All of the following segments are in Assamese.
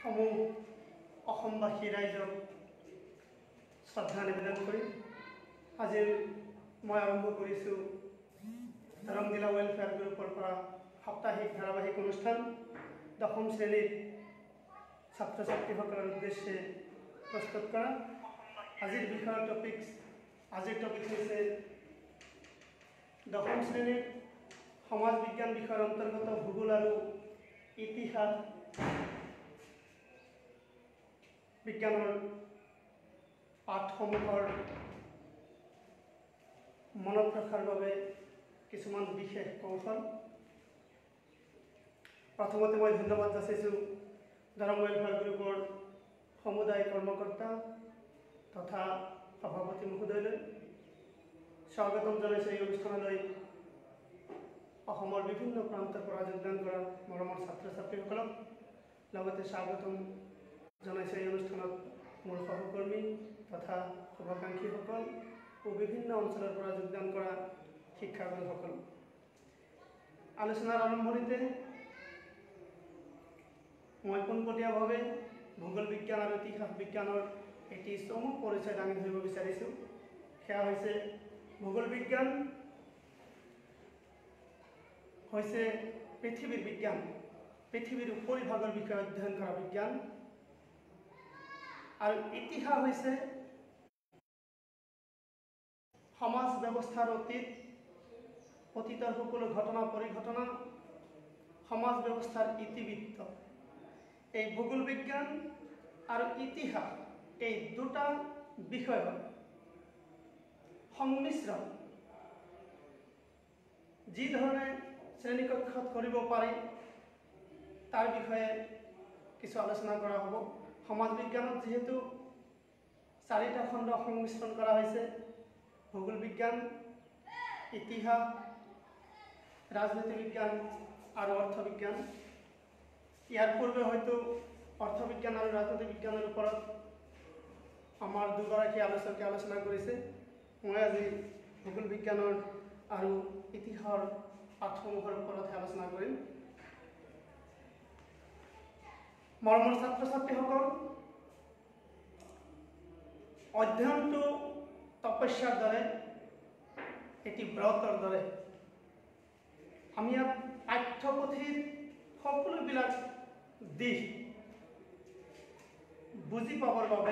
সমূহ অসমবাসী ৰাইজক শ্ৰদ্ধা নিবেদন কৰি আজি মই আৰম্ভ কৰিছোঁ দৰং জিলা ৱেলফেয়াৰ গ্ৰুপৰ পৰা সাপ্তাহিক ধাৰাবাহিক অনুষ্ঠান দশম শ্ৰেণীৰ ছাত্ৰ ছাত্ৰীসকলৰ উদ্দেশ্যে প্ৰস্তুত কৰা। আজিৰ টপিক হৈছে দশম শ্ৰেণীৰ সমাজ বিজ্ঞান বিষয়ৰ অন্তৰ্গত ভূগোল আৰু ইতিহাস বিজ্ঞানৰ পাঠসমূহৰ মনত ৰখাৰ বাবে কিছুমান বিশেষ কৌশল। প্ৰথমতে মই ধন্যবাদ যাচিছোঁ দৰং ৱেলফেয়াৰ গ্ৰুপৰ সমুদায় কৰ্মকৰ্তা তথা সভাপতি মহোদয়লৈ। স্বাগতম জনাইছোঁ এই অনুষ্ঠানলৈ অসমৰ বিভিন্ন প্ৰান্তৰ পৰা যোগদান কৰা মৰমৰ ছাত্ৰ ছাত্ৰীসকলক। লগতে স্বাগতম জনাইছোঁ এই অনুষ্ঠানত মোৰ সহকৰ্মী তথা শুভাকাংক্ষীসকল ও বিভিন্ন অঞ্চলৰ পৰা যোগদান কৰা শিক্ষাগুৰুসকল। আলোচনাৰ আৰম্ভণিতে মই পোনপটীয়াভাৱে ভূগোল বিজ্ঞান আৰু ইতিহাস বিজ্ঞানৰ এটি চমু পৰিচয় দাঙি ধৰিব বিচাৰিছোঁ। সেয়া হৈছে ভূগোল বিজ্ঞান হৈছে পৃথিৱীৰ বিজ্ঞান, পৃথিৱীৰ উপৰিভাগৰ বিষয়ে অধ্যয়ন কৰা বিজ্ঞান। আৰু ইতিহাস হৈছে সমাজ ব্যৱস্থাৰ অতীতৰ সকলো ঘটনা পৰিঘটনা, সমাজ ব্যৱস্থাৰ ইতিবৃত্ত। এই ভূগোল বিজ্ঞান আৰু ইতিহাস এই দুটা বিষয়ৰ সংমিশ্ৰণ যি ধৰণে শ্ৰেণীকক্ষত কৰিব পাৰি তাৰ বিষয়ে কিছু আলোচনা কৰা হ'ব। সমাজ বিজ্ঞানত যিহেতু 4টা খণ্ড সংমিশ্ৰণ কৰা হৈছে, ভূগোল বিজ্ঞান, ইতিহাস, ৰাজনীতি বিজ্ঞান আৰু অৰ্থবিজ্ঞান। ইয়াৰ পূৰ্বে হয়তো অৰ্থবিজ্ঞান আৰু ৰাজনীতি বিজ্ঞানৰ ওপৰত আমাৰ দুগৰাকী আলোচকে আলোচনা কৰিছে। মই আজি ভূগোল বিজ্ঞানৰ আৰু ইতিহাসৰ পাঠসমূহৰ ওপৰতহে আলোচনা কৰিম। মৰমৰ ছাত্ৰ ছাত্ৰীসকল, অধ্যয়নটো তপস্যাৰ দৰে, এটি ব্ৰতৰ দৰে। আমি ইয়াত পাঠ্যপুথিৰ সকলোবিলাক দিশ বুজি পাবৰ বাবে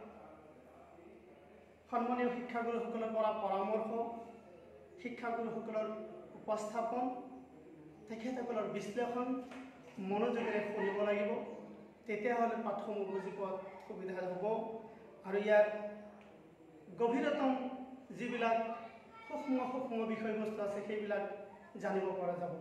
সন্মানীয় শিক্ষাগুৰুসকলৰ পৰা পৰামৰ্শ, শিক্ষাগুৰুসকলৰ উপস্থাপন, তেখেতসকলৰ বিশ্লেষণ মনোযোগেৰে শুনিব লাগিব। তেতিয়াহ'লে পাঠসমূহ বুজি পোৱাত সুবিধা হ'ব আৰু ইয়াত গভীৰতম যিবিলাক সূক্ষ্ম বিষয়বস্তু আছে সেইবিলাক জানিব পৰা যাব।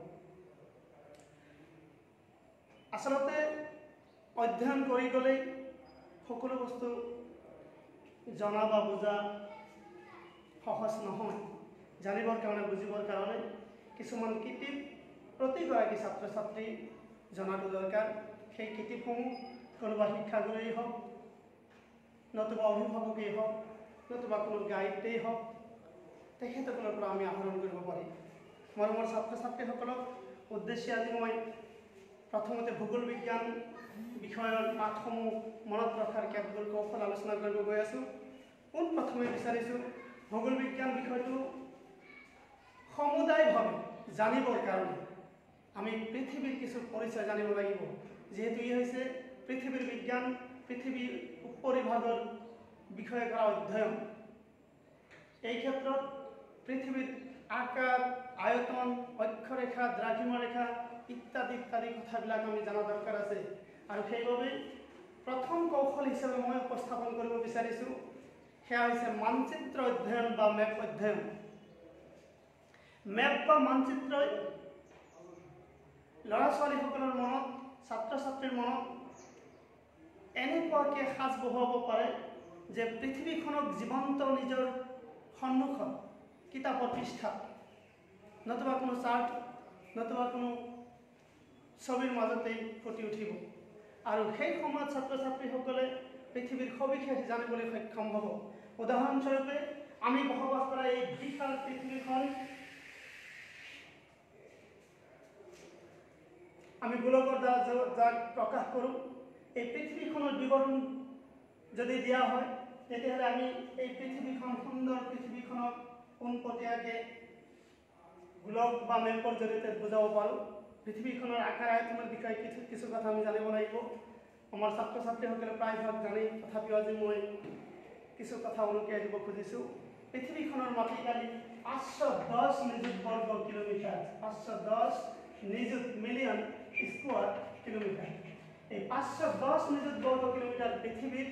আচলতে অধ্যয়ন কৰি গ'লেই সকলো বস্তু জনা বা বুজা সহজ নহয়। জানিবৰ কাৰণে, বুজিবৰ কাৰণে কিছুমান কিতাপ প্ৰতিগৰাকী ছাত্ৰ ছাত্ৰী জনাটো দৰকাৰ। সেই কিতাপসমূহ কোনোবা শিক্ষাগুৰুৱেই হওক, নতুবা অভিভাৱকেই হওক, নতুবা কোনো গাইডেই হওক, তেখেতসকলৰ পৰা আমি আহৰণ কৰিব পাৰিম। মৰমৰ ছাত্ৰ ছাত্ৰীসকলক উদ্দেশ্যে আজি মই প্ৰথমতে ভূগোল বিজ্ঞান বিষয়ৰ পাঠসমূহ মনত ৰখাৰ কেতবোৰ কৌশল আলোচনা কৰিব গৈ আছোঁ। পোনপ্ৰথমে বিচাৰিছোঁ ভূগোল বিজ্ঞান বিষয়টো সমুদায়ভাৱে জানিবৰ কাৰণে আমি পৃথিৱীৰ কিছু পৰিচয় জানিব লাগিব। যিহেতু ই হৈছে পৃথিৱীৰ বিজ্ঞান, পৃথিৱীৰ উপৰিভাগৰ বিষয়ে কৰা অধ্যয়ন। এই ক্ষেত্ৰত পৃথিৱীৰ আকাৰ, আয়তন, অক্ষৰেখা, দ্ৰাঘিমাৰেখা ইত্যাদি কথাবিলাক আমি জনা দৰকাৰ আছে। আৰু সেইবাবে প্ৰথম কৌশল হিচাপে মই উপস্থাপন কৰিব বিচাৰিছোঁ, সেয়া হৈছে মানচিত্ৰ অধ্যয়ন বা মেপ অধ্যয়ন। মেপ বা মানচিত্ৰই ল'ৰা ছোৱালীসকলৰ মনত, ছাত্ৰ ছাত্ৰীৰ মনত এনেকুৱাকৈ সাজ বহুৱাব পাৰে যে পৃথিৱীখনক জীৱন্ত নিজৰ সন্মুখত কিতাপৰ পৃষ্ঠাত, নতুবা কোনো চাৰ্ট, নতুবা কোনো ছবিৰ মাজতেই ফুটি উঠিব। আৰু সেই সময়ত ছাত্ৰ ছাত্ৰীসকলে পৃথিৱীৰ সবিশেষ জানিবলৈ সক্ষম হ'ব। উদাহৰণস্বৰূপে আমি বসবাস কৰা এই বিশাল পৃথিৱীখন আমি গোলকৰ দ্বাৰা যাক প্ৰকাশ কৰোঁ, এই পৃথিৱীখনৰ বিৱৰণ যদি দিয়া হয় তেতিয়াহ'লে আমি এই পৃথিৱীখন সুন্দৰ পৃথিৱীখনক পোনপটীয়াকৈ গোলক বা মেপৰ জৰিয়তে বুজাব পাৰোঁ। পৃথিৱীখনৰ আকাৰ আয়তনৰ বিষয়ে কিছু কথা আমি জানিব লাগিব। আমাৰ ছাত্ৰ ছাত্ৰীসকলে প্ৰায়ভাগ জানেই, তথাপিও আজি মই কিছু কথা উনুকিয়াই দিব খুজিছোঁ। পৃথিৱীখনৰ মাটিকালি 510 নিযুত বৰ্গ কিলোমিটাৰ, 510 নিযুত মিলিয়ন স্কোয়ার কিলোমিটার। এই 510 নিযুত বর্গ কিলোমিটার পৃথিবীর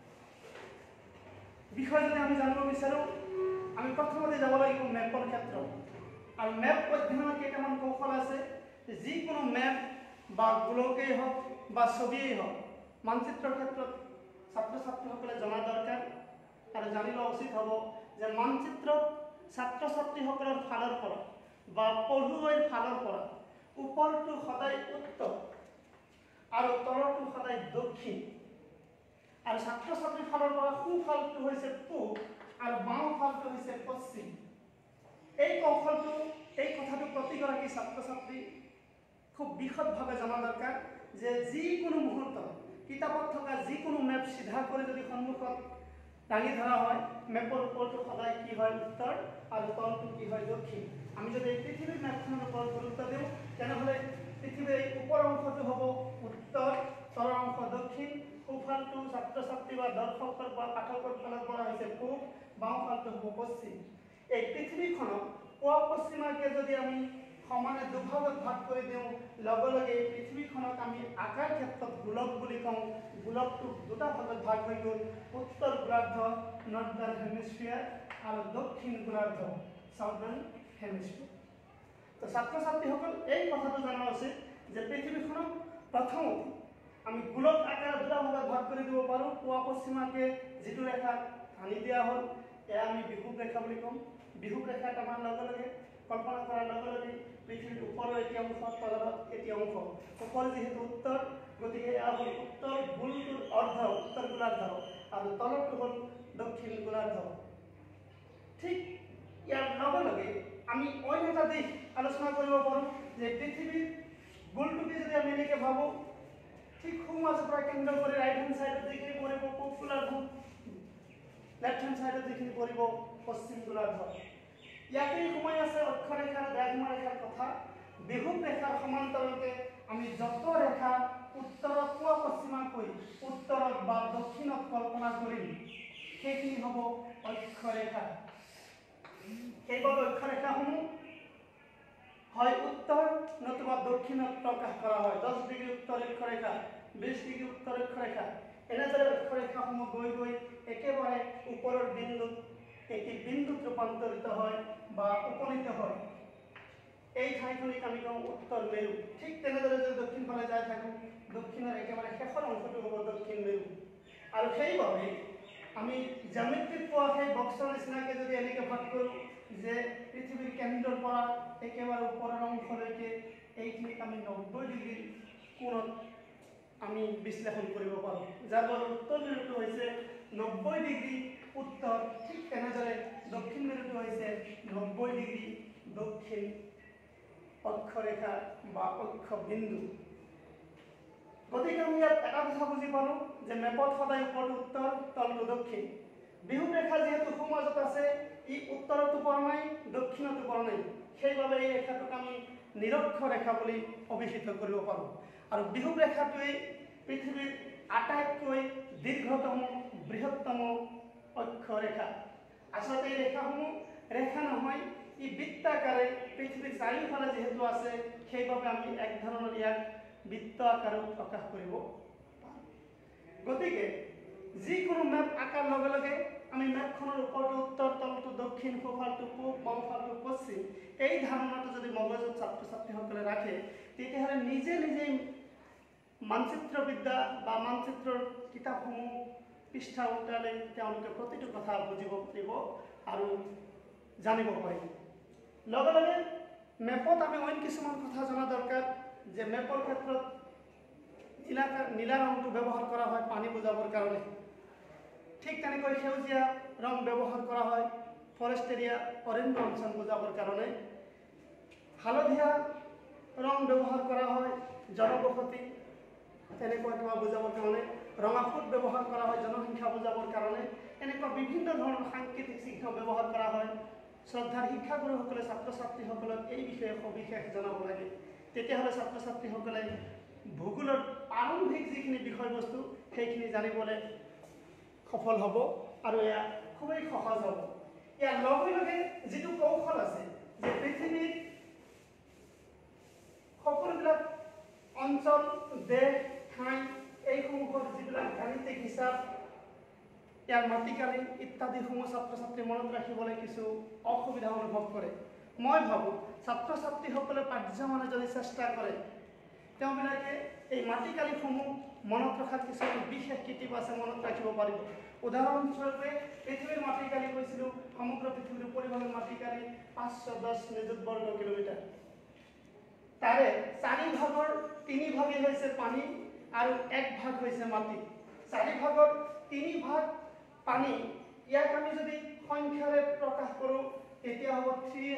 বিষয়ে যদি আমি জানিব বিচাৰোঁ, আমি প্ৰথমতে যাব লাগিব মেপৰ ক্ষেত্ৰত। আৰু মেপ অধ্যয়নৰ কেইটামান কৌশল আছে। যিকোনো মেপ বা গোলকেই হওক বা ছবিয়েই হওক, মানচিত্ৰৰ ক্ষেত্ৰত ছাত্ৰ ছাত্ৰীসকলে জনা দৰকাৰ আৰু জানি লোৱা উচিত হ'ব যে মানচিত্ৰত ছাত্ৰ ছাত্ৰীসকলৰ ফালৰ পৰা বা পঢ়ুৱৈৰ ফালৰ পৰা ওপৰটো সদায় উত্তৰ আৰু তলৰটো সদায় দক্ষিণ, আৰু ছাত্ৰ ছাত্ৰীৰ ফালৰ পৰা সোঁফালটো হৈছে পূব আৰু বাওঁফালটো হৈছে পশ্চিম। এই কৌশলটো, এই কথাটো প্ৰতিগৰাকী ছাত্ৰ ছাত্ৰী খুব বিশদভাৱে জনা দৰকাৰ যে যিকোনো মুহূৰ্তত কিতাপত থকা যিকোনো মেপ চিধা কৰি যদি সন্মুখত দাঙি ধৰা হয়, মেপৰ ওপৰটো সদায় কি হয় উত্তৰ আৰু তলটো কি হয় দক্ষিণ। আমি যদি এই পৃথিৱীৰ মেপখনৰ ওপৰত গুৰুত্ব দিওঁ তেনেহ'লে পৃথিৱীৰ এই ওপৰ অংশটো হ'ব উত্তৰ, তলৰ অংশ দক্ষিণ, সোঁফালটো ছাত্ৰ ছাত্ৰী বা দৰ্শকৰ বা পাঠকৰ ফালৰ পৰা হৈছে পূব, বাওঁফালটো হ'ব পশ্চিম। এই পৃথিৱীখনক পুৱা পশ্চিমাকে যদি আমি সমানে দুভাগত ভাগ কৰি দিওঁ, লগে লগে এই পৃথিৱীখনক আমি আকাৰ ক্ষেত্ৰত গোলক বুলি কওঁ। গোলকটো দুটা ভাগত ভাগ হৈ গ'ল, উত্তৰ গোলাৰ্ধ নৰ্দাৰ্ণ হেমিস্ফিয়াৰ আৰু দক্ষিণ গোলাৰ্ধ সাউদাৰ্ণ হেমিস্ফিয়াৰ। তো ছাত্ৰ ছাত্ৰীসকল এই কথাটো জনা উচিত যে পৃথিৱীখনক প্ৰথমত আমি গোলক আকাৰত দুটা ভাগত ভাগ কৰি দিব পাৰোঁ। পুৱা পশ্চিমাকে যিটো ৰেখা টানি দিয়া হ'ল এয়া আমি বিষুৱ ৰেখা বুলি ক'ম। বিষুৱ ৰেখা টনাৰ লগে লগে কল্পনা কৰাৰ লগে লগে পৃথিৱীৰ ওপৰৰ এটি অংশ, তলৰ এটি অংশ। ওপৰ যিহেতু উত্তৰ, গতিকে এয়া হ'ল উত্তৰ গোলটোৰ অৰ্ধ, উত্তৰ গোলাৰ্ধ, আৰু তলৰটো হ'ল দক্ষিণ গোলাৰ্ধ। ঠিক ইয়াৰ লগে লগে আমি অন্য এটা দিশ আলোচনা কৰিব পাৰোঁ যে পৃথিৱীৰ গোলটোকে যদি আমি এনেকৈ ভাবোঁ, ঠিক সোঁমাজৰ পৰা কেন্দ্ৰ কৰি ৰাইট হেণ্ড ছাইডত যিখিনি পৰিব পূব গোলাৰ্ধ, লেফ্ট হেণ্ড ছাইডত যিখিনি পৰিব পশ্চিম গোলাৰ্ধ। ইয়াতেই সোমাই আছে অক্ষৰেখাৰ দ্ৰাঘিমা ৰেখাৰ কথা। বিষুৱ ৰেখাৰ সমান্তৰালকে আমি যত ৰেখা উত্তৰত পুৱা পশ্চিমাকৈ উত্তৰত বা দক্ষিণত কল্পনা কৰিম সেইখিনি হ'ব অক্ষৰেখা। সেইবাবে অক্ষৰেখাসমূহ হয় উত্তৰ নতুবা দক্ষিণত প্ৰকাশ কৰা হয়। 10 ডিগ্ৰী উত্তৰ অক্ষৰেখা, 20 ডিগ্ৰী উত্তৰ অক্ষৰেখা, এনেদৰে অক্ষৰেখাসমূহ গৈ গৈ একেবাৰে ওপৰৰ বিন্দুত এটি বিন্দুত ৰূপান্তৰিত হয় বা উপনীত হয়। এই ঠাইখনিক আমি কওঁ উত্তৰ মেৰু। ঠিক তেনেদৰে যদি দক্ষিণ ফালে যাই থাকোঁ, দক্ষিণৰ একেবাৰে শেষৰ অংশটো হ'ব দক্ষিণ মেৰু। আৰু সেইবাবে আমি জ্যামিতিত পোৱা সেই বক্সৰ নিচিনাকৈ যদি এনেকৈ ভাগ কৰোঁ যে পৃথিৱীৰ কেন্দ্ৰৰ পৰা একেবাৰে ওপৰৰ অংশলৈকে এইখিনিক আমি 90 ডিগ্ৰী কোণত আমি বিশ্লেষণ কৰিব পাৰোঁ, যাৰ বাবে উত্তৰ মেৰুটো হৈছে 90 ডিগ্ৰী উত্তৰ। ঠিক তেনেদৰে দক্ষিণ মেৰুটো হৈছে 90 ডিগ্ৰী দক্ষিণ অক্ষৰেখা বা অক্ষবিন্দু। গতিকে আমি ইয়াত এটা কথা বুজি পালোঁ যে মেপত সদায় ওপৰটো উত্তৰ, তলটো দক্ষিণ। বিষুৱ ৰেখা যিহেতু সোঁমাজত আছে, ই উত্তৰতো পৰা নাই, দক্ষিণতো পৰা নাই, সেইবাবে এই ৰেখাটোক আমি নিৰক্ষ ৰেখা বুলি অভিহিত কৰিব পাৰোঁ। আৰু বিষুৱ ৰেখাটোৱেই পৃথিৱীৰ আটাইতকৈ দীৰ্ঘতম বৃহত্তম অক্ষৰেখা। আচলতে এই ৰেখাসমূহ ৰেখা নহয়, ই বৃত্তাকাৰে পৃথিৱীৰ চাৰিওফালে যিহেতু আছে সেইবাবে আমি এক ধৰণৰ ইয়াক বৃত্ত আকাৰত প্ৰকাশ কৰিব পাৰোঁ। গতিকে যিকোনো মেপ আঁকাৰ লগে লগে আমি মেপখনৰ ওপৰটো উত্তৰ, তলটো দক্ষিণ, সোঁফালটো পূব, বাওঁফালটো পশ্চিম, এই ধাৰণাটো যদি মগজুত ছাত্ৰ ছাত্ৰীসকলে ৰাখে তেতিয়াহ'লে নিজে নিজেই মানচিত্ৰবিদ্যা বা মানচিত্ৰৰ কিতাপসমূহ পৃষ্ঠা উল্টালে তেওঁলোকে প্ৰতিটো কথা বুজিব পাৰিব আৰু জানিব পাৰিব। লগে লগে মেপত আমি অইন কিছুমান কথা জনা দৰকাৰ যে মেপৰ ক্ষেত্ৰত নীলা ৰংটো ব্যৱহাৰ কৰা হয় পানী বুজাবৰ কাৰণে। ঠিক তেনেকৈ সেউজীয়া ৰং ব্যৱহাৰ কৰা হয় ফৰেষ্ট এৰিয়া, অৰণ্য অঞ্চল বুজাবৰ কাৰণে। হালধীয়া ৰং ব্যৱহাৰ কৰা হয় জনবসতি তেনেকুৱা কিবা বুজাবৰ কাৰণে ৰঙা ফুট ব্যৱহাৰ কৰা হয় জনসংখ্যা বুজাবৰ কাৰণে এনেকুৱা বিভিন্ন ধৰণৰ সাংকেতিক চিহ্ন ব্যৱহাৰ কৰা হয় শ্ৰদ্ধাৰ শিক্ষাগুৰুসকলে ছাত্ৰ ছাত্ৰীসকলক এই বিষয়ে সবিশেষ জনাব লাগে তেতিয়াহ'লে ছাত্ৰ ছাত্ৰীসকলে ভূগোলৰ প্ৰাৰম্ভিক যিখিনি বিষয়বস্তু সেইখিনি জানিবলৈ সফল হ'ব আৰু এয়া খুবেই সহজ হ'ব ইয়াৰ লগে লগে যিটো কৌশল আছে যে পৃথিৱীৰ সকলোবিলাক অঞ্চল দেশ ঠাই এইসমূহৰ যিবিলাক গাণিতিক হিচাপ ইয়াৰ মাটিকালি ইত্যাদিসমূহ ছাত্ৰ ছাত্ৰী মনত ৰাখিবলৈ কিছু অসুবিধা অনুভৱ কৰে মই ভাবোঁ ছাত্ৰ ছাত্ৰীসকলে পাঠ্যমানে যদি চেষ্টা কৰে তেওঁবিলাকে এই মাটিকালিসমূহ মনত ৰখাৰ কিছুমান বিশেষ কৃতিব আছে মনত ৰাখিব পাৰিব উদাহৰণস্বৰূপে পৃথিৱীৰ মাটিকালি কৈছিলোঁ সমগ্ৰ পৃথিৱীৰ পৰিমাণৰ মাটিকালি 510 নিযুত বৰ্গ কিলোমিটাৰ তাৰে 4 ভাগৰ 3 ভাগেই হৈছে পানী আৰু 1 ভাগ হৈছে মাটি 4 ভাগৰ 3 ভাগ পানী ইয়াক আমি যদি সংখ্যাৰে প্ৰকাশ কৰোঁ তেতিয়া হ'ব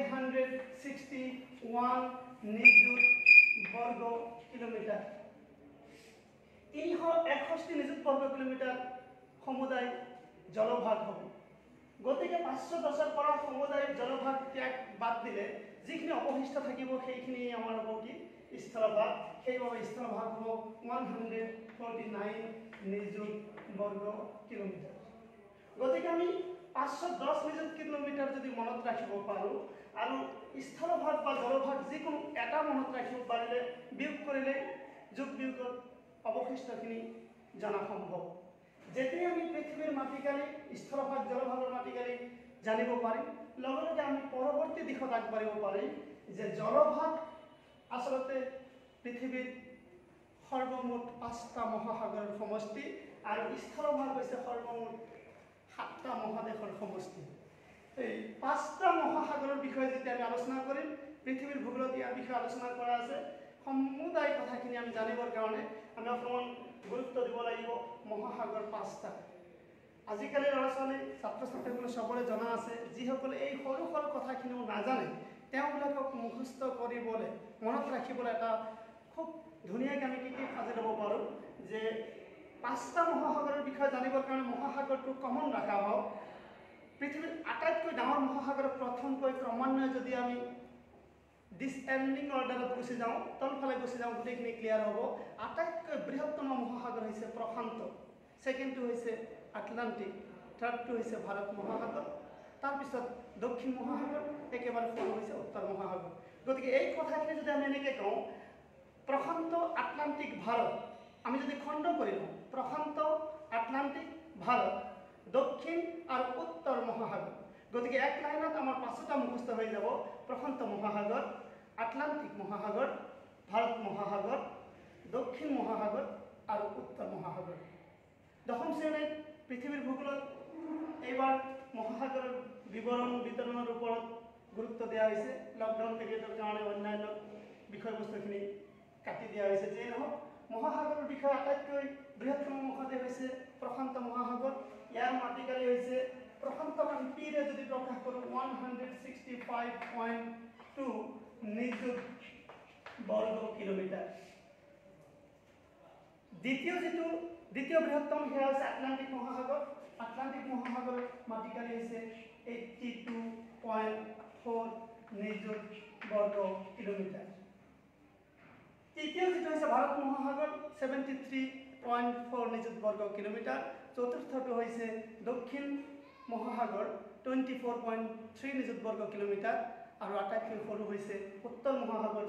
361 নিযুত বর্গ কিলোমিটার 361 নিযুত বর্গ কিলোমিটার সমুদায় জলভাগ হ'ব গতিকে 510 পৰা সমুদায় জলভাগ ত্যাগ বাদ দিলে যিখিনি অৱশিষ্ট থাকিব সেইখিনি আমাৰ হ'ব কি স্থলভাগ সেইবাবে স্থলভাগ হ'ব 149 নিযুত বর্গ কিলোমিটার গতিকে আমি 510 নিযুত কিলোমিটার যদি মনত ৰাখিব পাৰোঁ আৰু স্থলভাগ বা জলভাগ যিকোনো এটা মনত ৰাখিব পাৰিলে বিয়োগ কৰিলে যোগ বিয়োগৰ অৱশিষ্টখিনি জনা সম্ভৱ যেতিয়া আমি পৃথিৱীৰ মাটিকালি স্থলভাগ জলভাগৰ মাটিকালি জানিব পাৰিম লগে লগে আমি পৰৱৰ্তী দিশত আগবাঢ়িব পাৰিম যে জলভাগ আচলতে পৃথিৱীৰ সৰ্বমুঠ 5টা মহাসাগৰৰ সমষ্টি আৰু স্থলভাগ হৈছে সৰ্বমুঠ 7টা মহাদেশৰ সমষ্টি এই 5টা মহাসাগৰৰ বিষয়ে যেতিয়া আমি আলোচনা কৰিম পৃথিৱীৰ ভূগোলত ইয়াৰ বিষয়ে আলোচনা কৰা আছে সমুদায় কথাখিনি আমি জানিবৰ কাৰণে আমি অকণমান গুৰুত্ব দিব লাগিব মহাসাগৰ 5টা আজিকালি ল'ৰা ছোৱালী ছাত্ৰ ছাত্ৰীসকলে সবৰে জনা আছে যিসকলে এই সৰু সৰু কথাখিনিও নাজানে তেওঁবিলাকক মুখস্থ কৰিবলৈ মনত ৰাখিবলৈ এটা খুব ধুনীয়াকৈ আমি কি সাজি ল'ব পাৰোঁ যে 5টা মহাসাগৰৰ বিষয়ে জানিবৰ কাৰণে মহাসাগৰটো কমন ৰাখা হওক পৃথিৱীৰ আটাইতকৈ ডাঙৰ মহাসাগৰ প্ৰথমকৈ ক্ৰমান্বয়ে যদি আমি ডিসেন্ডিং অৰ্ডাৰত গুচি যাওঁ তলফালে গুচি যাওঁ গোটেইখিনি ক্লিয়াৰ হ'ব আটাইতকৈ বৃহত্তম মহাসাগৰ হৈছে প্ৰশান্ত সেকেন্ডটো হৈছে আটলান্টিক থাৰ্ডটো হৈছে ভাৰত মহাসাগৰ তাৰপিছত দক্ষিণ মহাসাগৰ একেবাৰে সৰু হৈছে উত্তৰ মহাসাগৰ গতিকে এই কথাখিনি যদি আমি এনেকৈ কওঁ প্ৰশান্ত আটলান্টিক ভাৰত আমি যদি খণ্ড কৰি লওঁ প্ৰশান্ত আটলান্টিক ভাৰত দক্ষিণ আৰু উত্তৰ মহাসাগৰ গতিকে এক লাইনত আমাৰ 5টা মুখস্থ হৈ যাব প্ৰশান্ত মহাসাগৰ আটলান্টিক মহাসাগৰ ভাৰত মহাসাগৰ দক্ষিণ মহাসাগৰ আৰু উত্তৰ মহাসাগৰ দশম শ্ৰেণীত পৃথিৱীৰ ভূগোলত এইবাৰ মহাসাগৰৰ বিৱৰণ বিতৰণৰ ওপৰত গুৰুত্ব দিয়া হৈছে লকডাউন পিৰিয়ডৰ কাৰণে অন্যান্য বিষয়বস্তুখিনি কাটি দিয়া হৈছে যে নহওক মহাসাগৰৰ বিষয়ে আটাইতকৈ বৃহত্তম মহাদেশ হৈছে প্ৰশান্ত মহাসাগৰ ইয়াৰ মাটিকালি হৈছে প্ৰশান্ত পিৰে যদি প্ৰকাশ কৰোঁ 165.2 নিযুত বৰ্গ কিলোমিটাৰ দ্বিতীয় বৃহত্তম সেয়া হৈছে আটলান্টিক মহাসাগৰ মাটিকালি হৈছে 82.4 নিযুত বৰ্গ কিলোমিটাৰ তৃতীয় যেটো হৈছে ভাৰত মহাসাগৰ 73.4 নিযুত বৰ্গ কিলোমিটাৰ চতুৰ্থটো হৈছে দক্ষিণ মহাসাগৰ 24.3 নিযুত বৰ্গ কিলোমিটাৰ আৰু আটাইতকৈ সৰু হৈছে উত্তৰ মহাসাগৰ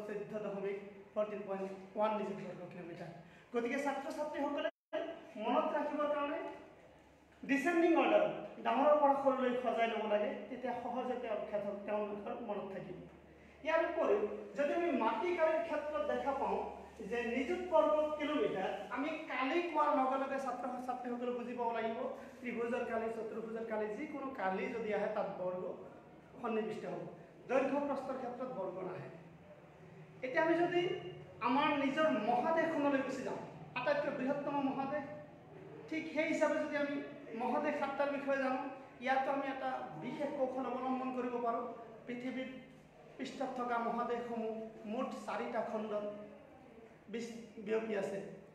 14.1 নিযুত বৰ্গ কিলোমিটাৰ গতিকে ছাত্ৰ ছাত্ৰীসকলে মনত ৰাখিবৰ কাৰণে ডিসেন্ডিং অৰ্ডাৰ ডাঙৰৰ পৰা সৰুলৈ সজাই ল'ব লাগে তেতিয়া সহজতে তেওঁলোকৰ মনত থাকিব ইয়াৰ উপৰিও যদি আমি মাটিকালিৰ ক্ষেত্ৰত দেখা পাওঁ যে নিযুত বৰ্গ কিলোমিটাৰ আমি কালি কোৱাৰ লগে লগে ছাত্ৰ ছাত্ৰীসকলে বুজি পাব লাগিব ত্ৰিভুজৰ কালি চতুৰ্ভুজৰ কালি যিকোনো কালি যদি আহে তাত বৰ্গ সন্নিৱিষ্ট হ'ব দৈৰ্ঘ্য প্ৰস্থৰ ক্ষেত্ৰত বৰ্গ নাহে এতিয়া আমি যদি আমাৰ নিজৰ মহাদেশখনলৈ গুচি যাওঁ আটাইতকৈ বৃহত্তম মহাদেশ ঠিক সেই হিচাপে যদি আমি মহাদেশ 7টাৰ বিষয়ে জানো ইয়াতো আমি এটা বিশেষ কৌশল অৱলম্বন কৰিব পাৰোঁ পৃথিৱীৰ পৃষ্ঠত থকা মহাদেশসমূহ মুঠ 4টা খণ্ডত বিয়পি আছে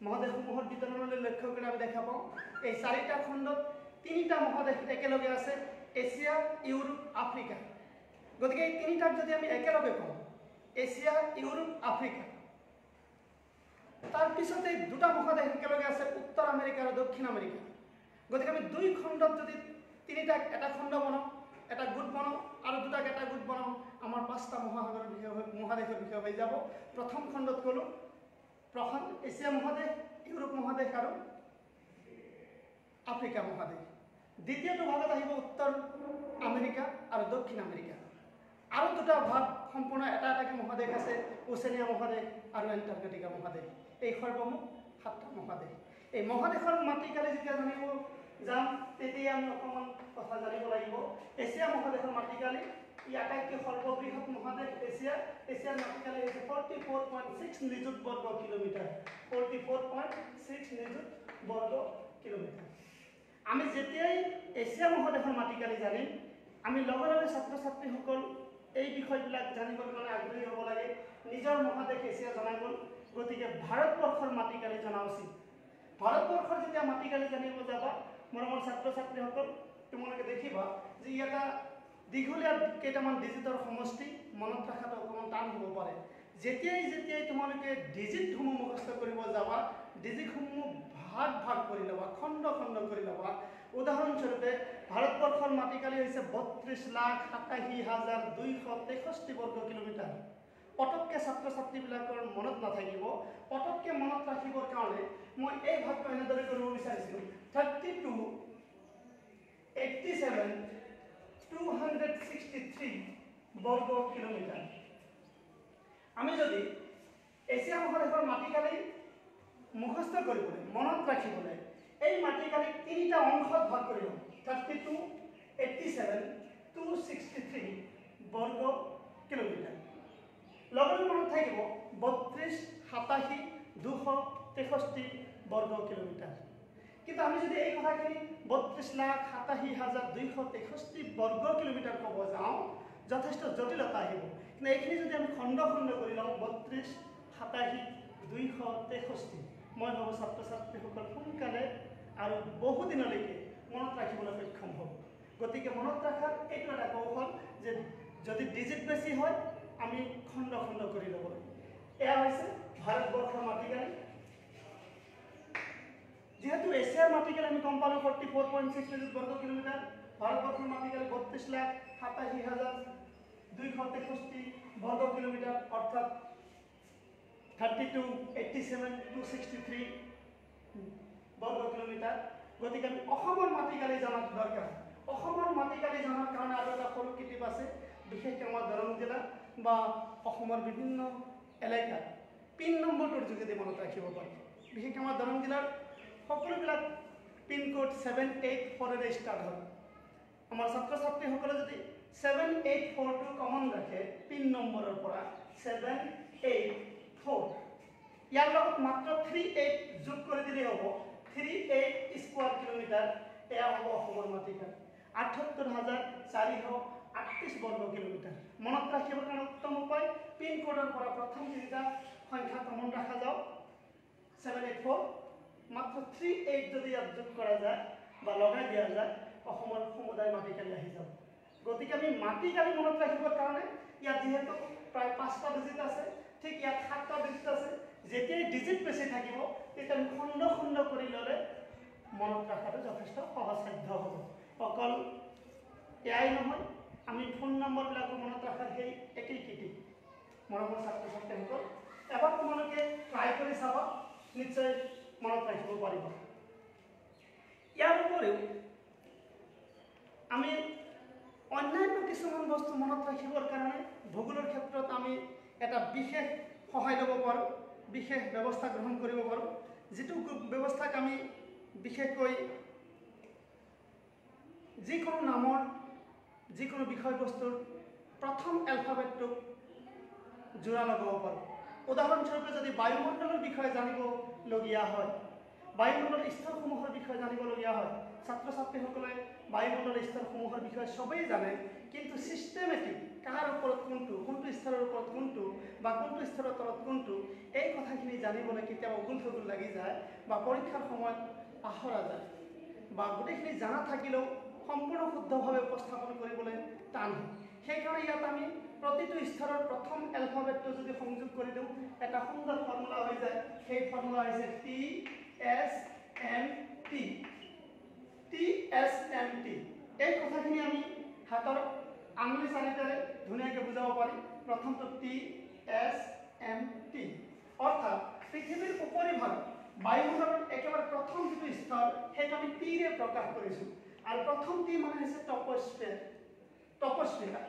মহাদেশসমূহৰ বিতৰণলৈ লক্ষ্য কৰি আমি দেখা পাওঁ এই চাৰিটা খণ্ডত তিনিটা মহাদেশ একেলগে আছে এছিয়া ইউৰোপ আফ্ৰিকা গতিকে এই তিনিটাক যদি আমি একেলগে কওঁ এছিয়া ইউৰোপ আফ্ৰিকা তাৰ পিছতে দুটা মহাদেশ একেলগে আছে উত্তৰ আমেৰিকা আৰু দক্ষিণ আমেৰিকা গতিকে আমি দুই খণ্ডত যদি তিনিটাক এটা খণ্ড বনাওঁ এটা গোট বনাওঁ আৰু দুটাক এটা গোট বনাওঁ আমাৰ পাঁচটা মহাসাগৰৰ বিষয় মহাদেশৰ বিষয় হৈ যাব প্ৰথম খণ্ডত ক'লোঁ প্ৰশান্ত এছিয়া মহাদেশ ইউৰোপ মহাদেশ আৰু আফ্ৰিকা মহাদেশ দ্বিতীয়টো ভাগত আহিব উত্তৰ আমেৰিকা আৰু দক্ষিণ আমেৰিকা আৰু দুটা ভাগ সম্পূৰ্ণ এটা এটাকৈ মহাদেশ আছে ওচেনিয়া মহাদেশ আৰু এণ্টাৰ্কটিকা মহাদেশ এই সৰ্বমুঠ 7টা মহাদেশ এই মহাদেশৰ মাটিকালি যেতিয়া জানিব যাম তেতিয়া আমি অকণমান কথা জানিব লাগিব এছিয়া মহাদেশৰ মাটিকালি ই আটাইতকৈ সৰ্ববৃহৎ মহাদেশ এছিয়াৰ মাটিকালি হৈছে 44.6 নিযুত বৰ্গ কিলোমিটাৰ 44.6 নিযুত বৰ্গ কিলোমিটাৰ আমি যেতিয়াই এছিয়া মহাদেশৰ মাটিকালি জানিম আমি লগে লগে ছাত্ৰ ছাত্ৰীসকল এই বিষয়বিলাক জানিবৰ কাৰণে আগ্ৰহী হ'ব লাগে নিজৰ মহাদেশ এছিয়া জনা গ'ল গতিকে ভাৰতবৰ্ষৰ মাটিকালি জনা উচিত ভাৰতবৰ্ষৰ যেতিয়া মাটিকালি জানিব যাবা মৰমৰ ছাত্ৰ ছাত্ৰীসকল তোমালোকে দেখিবা যে এটা দীঘলীয়া কেইটামান ডিজিটৰ সমষ্টি মনত ৰখাটো অকণমান টান হ'ব পাৰে যেতিয়াই তোমালোকে ডিজিটসমূহ মুখস্থ কৰিব যাবা ডিজিটসমূহ ভাগ ভাগ কৰি ল'বা খণ্ড খণ্ড কৰি ল'বা উদাহৰণস্বৰূপে ভাৰতবৰ্ষৰ মাটিকালি হৈছে 32,87,263 বৰ্গ কিলোমিটাৰ পটককৈ ছাত্ৰ ছাত্ৰীবিলাকৰ মনত নাথাকিব পটককৈ মনত ৰাখিবৰ কাৰণে মই এই ভাগটো এনেদৰে কৰিব বিচাৰিছিলোঁ 32 87 263 বৰ্গ কিলোমিটাৰ আমি যদি এছিয়া মহাদেশৰ মাটিকালি মুখস্থ কৰিবলৈ মনত ৰাখিবলৈ এই মাটিকালিক তিনিটা অংশত ভাগ কৰি ল'ম 32 87 263 বৰ্গ কিলোমিটাৰ লগতে মনত থাকিব 32 87 263 বৰ্গ কিলোমিটাৰ কিন্তু আমি যদি এই কথাখিনি 32,87,263 বৰ্গ কিলোমিটাৰ ক'ব যাওঁ যথেষ্ট জটিলতা আহিব কিন্তু এইখিনি যদি আমি খণ্ড খণ্ড কৰি লওঁ 32 87 263 মই ভাবোঁ ছাত্ৰ ছাত্ৰীসকল সোনকালে আৰু বহুদিনলৈকে মনত ৰাখিবলৈ সক্ষম হ'ব গতিকে মনত ৰখাৰ এইটো এটা কৌশল যে যদি ডিজিট বেছি হয় আমি খণ্ড খণ্ড কৰি ল'ব লাগে এয়া হৈছে ভাৰতবৰ্ষৰ মাটিকালি যেহেতু এছিয়াৰ মাটিকালি আমি গম পালোঁ 44.6 নিযুত বৰ্গ কিলোমিটাৰ ভাৰতবৰ্ষৰ মাটিকালি 32,87,263 বৰ্গ কিলোমিটাৰ অৰ্থাৎ 32 87 263 বৰ্গ কিলোমিটাৰ গতিকে আমি অসমৰ মাটিকালি জনাটো দৰকাৰ অসমৰ মাটিকালি জনাৰ কাৰণে আৰু এটা সৰু কিটিপ আছে বিশেষকৈ আমাৰ দৰং জিলা বা অসমৰ বিভিন্ন এলেকাত পিন নম্বৰটোৰ যোগেদি মনত ৰাখিব পাৰি বিশেষকৈ আমাৰ দৰং জিলাৰ সকলোবিলাক পিনক'ড 784 ষ্টাৰ্ট হয় আমাৰ ছাত্ৰ ছাত্ৰীসকলে যদি 784টো কমন ৰাখে পিন নম্বৰৰ পৰা 784 ইয়াৰ লগত মাত্ৰ 38 যোগ কৰি দিলেই হ'ব 38 স্কোৱাৰ কিলোমিটাৰ এয়া হ'ব অসমৰ মাটিকালি 78,438 বৰ্গ কিলোমিটাৰ মনত ৰাখিবৰ কাৰণে উত্তম উপায় পিনক'ডৰ পৰা প্ৰথম তিনিটা সংখ্যা কমন ৰখা যাওক 784 মাত্ৰ 38 যদি ইয়াত যোগ কৰা যায় বা লগাই দিয়া যায় অসমৰ সমুদায় মাটিকালি আহি যাব গতিকে আমি মাটিকালি মনত ৰাখিবৰ কাৰণে ইয়াত যিহেতু প্ৰায় 5টা ডিজিট আছে ঠিক ইয়াত 7টা ডিজিট আছে যেতিয়াই ডিজিট বেছি থাকিব তেতিয়া আমি খণ্ড খণ্ড কৰি ল'লে মনত ৰখাটো যথেষ্ট সহজসাধ্য হ'ব অকল এয়াই নহয় আমি ফোন নম্বৰবিলাকো মনত ৰখাৰ সেই একেই কিটি মৰমৰ ছাত্ৰ ছাত্ৰীসকল এবাৰ তোমালোকে ট্ৰাই কৰি চাবা নিশ্চয় মনত ৰাখিব পাৰিব ইয়াৰ উপৰিও আমি অন্যান্য কিছুমান বস্তু মনত ৰাখিবৰ কাৰণে ভূগোলৰ ক্ষেত্ৰত আমি এটা বিশেষ সহায় ল'ব পাৰোঁ বিশেষ ব্যৱস্থা গ্ৰহণ কৰিব পাৰোঁ যিটো ব্যৱস্থাক আমি বিশেষকৈ যিকোনো নামৰ যিকোনো বিষয়বস্তুৰ প্ৰথম এলফাবেটটোক জোৰা লগাব পাৰোঁ উদাহৰণস্বৰূপে যদি বায়ুমণ্ডলৰ বিষয়ে জানিবলগীয়া হয় বায়ুমণ্ডলৰ স্তৰসমূহৰ বিষয়ে জানিবলগীয়া হয় ছাত্ৰ ছাত্ৰীসকলে বায়ুমণ্ডলৰ স্তৰসমূহৰ বিষয়ে সবেই জানে কিন্তু ছিষ্টেমেটিক কাৰ ওপৰত কোনটো, কোনটো স্তৰৰ ওপৰত কোনটো বা কোনটো স্তৰৰ তলত কোনটো, এই কথাখিনি জানিবলৈ কেতিয়াবা উগুল থুগুল লাগি যায় বা পৰীক্ষাৰ সময়ত আহৰা যায় বা গোটেইখিনি জানা থাকিলেও সম্পূৰ্ণ শুদ্ধভাৱে উপস্থাপন কৰিবলৈ টান হয়। সেইকাৰণে ইয়াত আমি প্ৰতিটো স্তৰৰ প্ৰথম এলফাবেটটো যদি সংযোগ কৰি দিওঁ এটা সুন্দৰ ফৰ্মুলা হৈ যায়। সেই ফৰ্মুলা হৈছে TSMT। TSMT এই কথাখিনি আমি হাতৰ আঙুলি চাৰিটাৰে ধুনীয়াকৈ বুজাব পাৰিম। প্ৰথমটো TSMT অৰ্থাৎ পৃথিৱীৰ উপৰিভাগ বায়ুমণ্ডলৰ একেবাৰে প্ৰথম যিটো স্তৰ সেইটো আমি টিৰে প্ৰকাশ কৰিছোঁ আৰু প্ৰথম টি মানে হৈছে টপস্ফিয়াৰ। টপস্ফিয়াৰ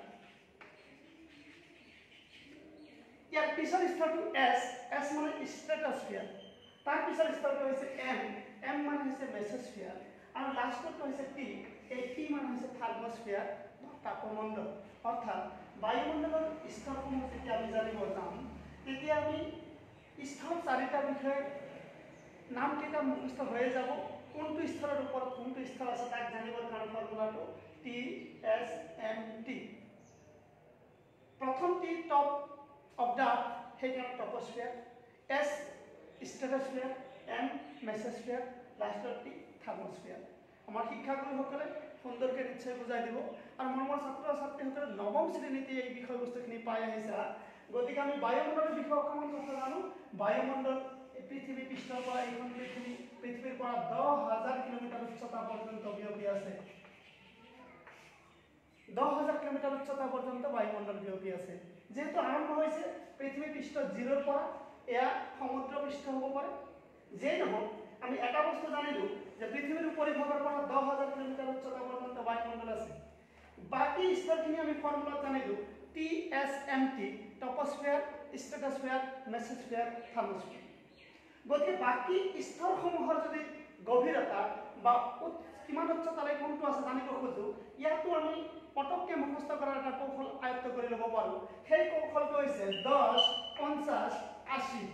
ইয়াৰ পিছৰ স্তৰটো এছ মানে ষ্ট্ৰেটোস্ফিয়াৰ, তাৰ পিছৰ স্তৰটো হৈছে এম মানে হৈছে মেসোস্ফিয়াৰ আৰু লাষ্টটো হৈছে টি। এই টি মানে হৈছে থাৰ্মোস্ফিয়াৰ বা তাপমণ্ডল। অৰ্থাৎ বায়ুমণ্ডলৰ স্তৰসমূহ যেতিয়া আমি জানিব যাম তেতিয়া আমি স্তর চাৰিটা বিষয়ে নামকেইটা মুখস্থ হয়ে যাব। কোনটো স্তৰৰ ওপৰত কোনটো স্তৰ আছে তাক জানিবৰ কাৰণে ফৰ্মুলাটো TSMT। প্ৰথম টি টপ অফ দা সেইকাৰণে troposphere, S stratosphere, M mesosphere, লাষ্টৰ টি থাৰ্মোস্ফিয়াৰ। আমাৰ শিক্ষাগুৰুসকলে সুন্দৰকৈ নিশ্চয় বুজাই দিব আৰু মৰমৰ ছাত্ৰ ছাত্ৰীসকলে নৱম শ্ৰেণীতে এই বিষয়বস্তুখিনি পাই আহিছা। গতিকে আমি বায়ুমণ্ডলৰ বিষয়ে অকণমান কথা জানো। বায়ুমণ্ডল পৃথিৱী পৃষ্ঠৰ পৰা এইখন পৃথিৱীৰ পৰা 10,000 কিলোমিটাৰ উচ্চতা পৰ্যন্ত বিয়পি আছে। 10,000 কিলোমিটাৰ উচ্চতা পৰ্যন্ত বায়ুমণ্ডল বিয়পি আছে। যেহেতু আৰম্ভ হৈছে পৃথিৱী পৃষ্ঠ 0ৰ পৰা, এয়া সমুদ্ৰ পৃষ্ঠ হ'ব পাৰে। যেই নহওক আমি এটা বস্তু জানিলোঁ যে পৃথিৱীৰ উপৰিভাগৰ পৰা 10,000 কিলোমিটাৰ উচ্চতা পৰ্যন্ত বায়ুমণ্ডল আছে। বাকী স্তৰখিনি আমি ফৰ্মুলাত জানিলোঁ TSMT টপস্ফিয়াৰ, ষ্ট্ৰেটোস্ফিয়াৰ, মেসোস্ফিয়াৰ, থাৰ্মোস্ফিয়াৰ। গতিকে বাকী স্তৰসমূহৰ যদি গভীৰতা বা কিমান উচ্চতালৈ কোনটো আছে জানিব খোজোঁ, ইয়াতো আমি পটককৈ মুখস্থ কৰাৰ এটা কৌশল আয়ত্ত কৰি ল'ব পাৰোঁ। সেই কৌশলটো হৈছে 10, 50, 80,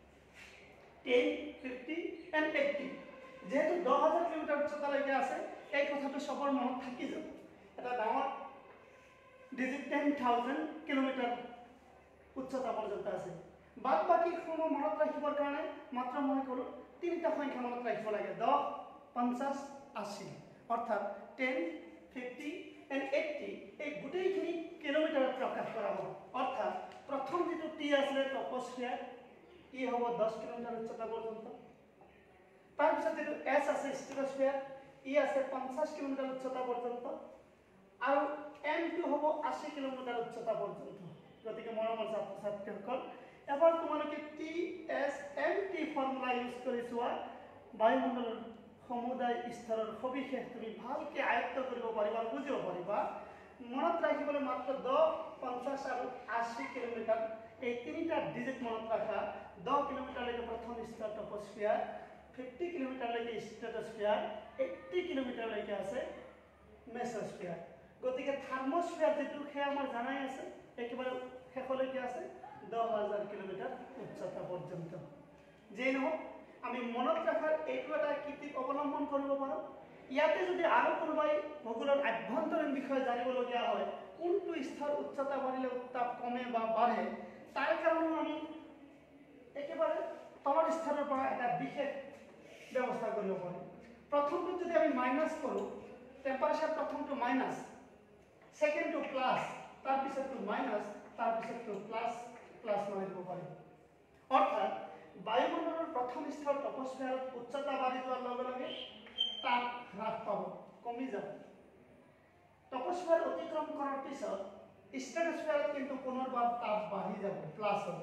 10, 50 and 80। যেহেতু 10,000 কিলোমিটাৰ উচ্চতালৈকে আছে এই কথাটো চবৰ মনত থাকি যাব। এটা ডাঙৰ ডিজিট 10,000 কিলোমিটাৰ উচ্চতা পৰ্যন্ত আছে। বাদ বাকীসমূহ মনত ৰাখিবৰ কাৰণে মাত্ৰ মই ক'লোঁ তিনিটা সংখ্যা মনত ৰাখিব লাগে, 10, 50, 80 অৰ্থাৎ 10, 50 and 80 এই গোটেইখিনি কিলোমিটাৰত প্ৰকাশ কৰা হ'ব। অৰ্থাৎ প্ৰথম যিটো টি আছিলে টপস্ফিয়াৰ, ই হ'ব 10 কিলোমিটাৰ উচ্চতা পৰ্যন্ত। তাৰপিছত যিটো এছ আছে ষ্ট্ৰেটোস্ফিয়াৰ, ই আছে 50 কিলোমিটাৰ উচ্চতা পৰ্যন্ত আৰু এমটো হ'ব 80 কিলোমিটাৰ উচ্চতা পৰ্যন্ত। গতিকে মৰমৰ ছাত্ৰ ছাত্ৰীসকল এবাৰ তোমালোকে TSMT ফৰ্মুলা ইউজ কৰি চোৱা, বায়ুমণ্ডলৰ সমুদায় স্তৰৰ সবিশেষ তুমি ভালকৈ আয়ত্ত কৰিব পাৰিবা, বুজিব পাৰিবা। মনত ৰাখিবলৈ মাত্ৰ 10, 50 আৰু 80 কিলোমিটাৰ এই তিনিটা ডিজিট মনত ৰাখা। 10 কিলোমিটাৰলৈকে প্ৰথম স্তৰ টপস্ফিয়াৰ, 50 কিলোমিটাৰলৈকে ষ্ট্ৰেটোস্ফিয়াৰ, 80 কিলোমিটাৰলৈকে আছে মেসোস্ফিয়াৰ। গতিকে থাৰ্মোস্ফিয়াৰ যিটো সেয়া আমাৰ জানাই আছে, একেবাৰে শেষলৈকে আছে 10,000 কিলোমিটাৰ উচ্চতা পৰ্যন্ত। যেই নহওক আমি মনত ৰখাৰ এইটো এটা কীৰ্তিক অৱলম্বন কৰিব পাৰোঁ। ইয়াতে যদি আৰু কোনোবাই ভূগোলৰ আভ্যন্তৰীণ বিষয়ে জানিবলগীয়া হয়, কোনটো স্তৰ উচ্চতা বাঢ়িলে উত্তাপ কমে বা বাঢ়ে, তাৰ কাৰণেও আমি একেবাৰে তলৰ স্তৰৰ পৰা এটা বিশেষ ব্যৱস্থা কৰিব পাৰোঁ। প্ৰথমটো যদি আমি মাইনাছ কৰোঁ, টেম্পাৰেচাৰ প্ৰথমটো মাইনাছ, ছেকেণ্ডটো প্লাছ, তাৰপিছতটো মাইনাছ, তাৰপিছতটো প্লাছ মানে দিব পাৰিম। অৰ্থাৎ বায়ুমণ্ডলৰ প্ৰথম স্তৰ টপস্ফিয়াৰত উচ্চতা বাঢ়ি যোৱাৰ লগে লগে তাপ হ্ৰাস পাব, কমি যাব। টপস্ফিয়াৰ অতিক্ৰম কৰাৰ পিছত ষ্ট্ৰেটোস্ফিয়াৰত কিন্তু পুনৰবাৰ তাপ বাঢ়ি যাব, প্লাছ হ'ব।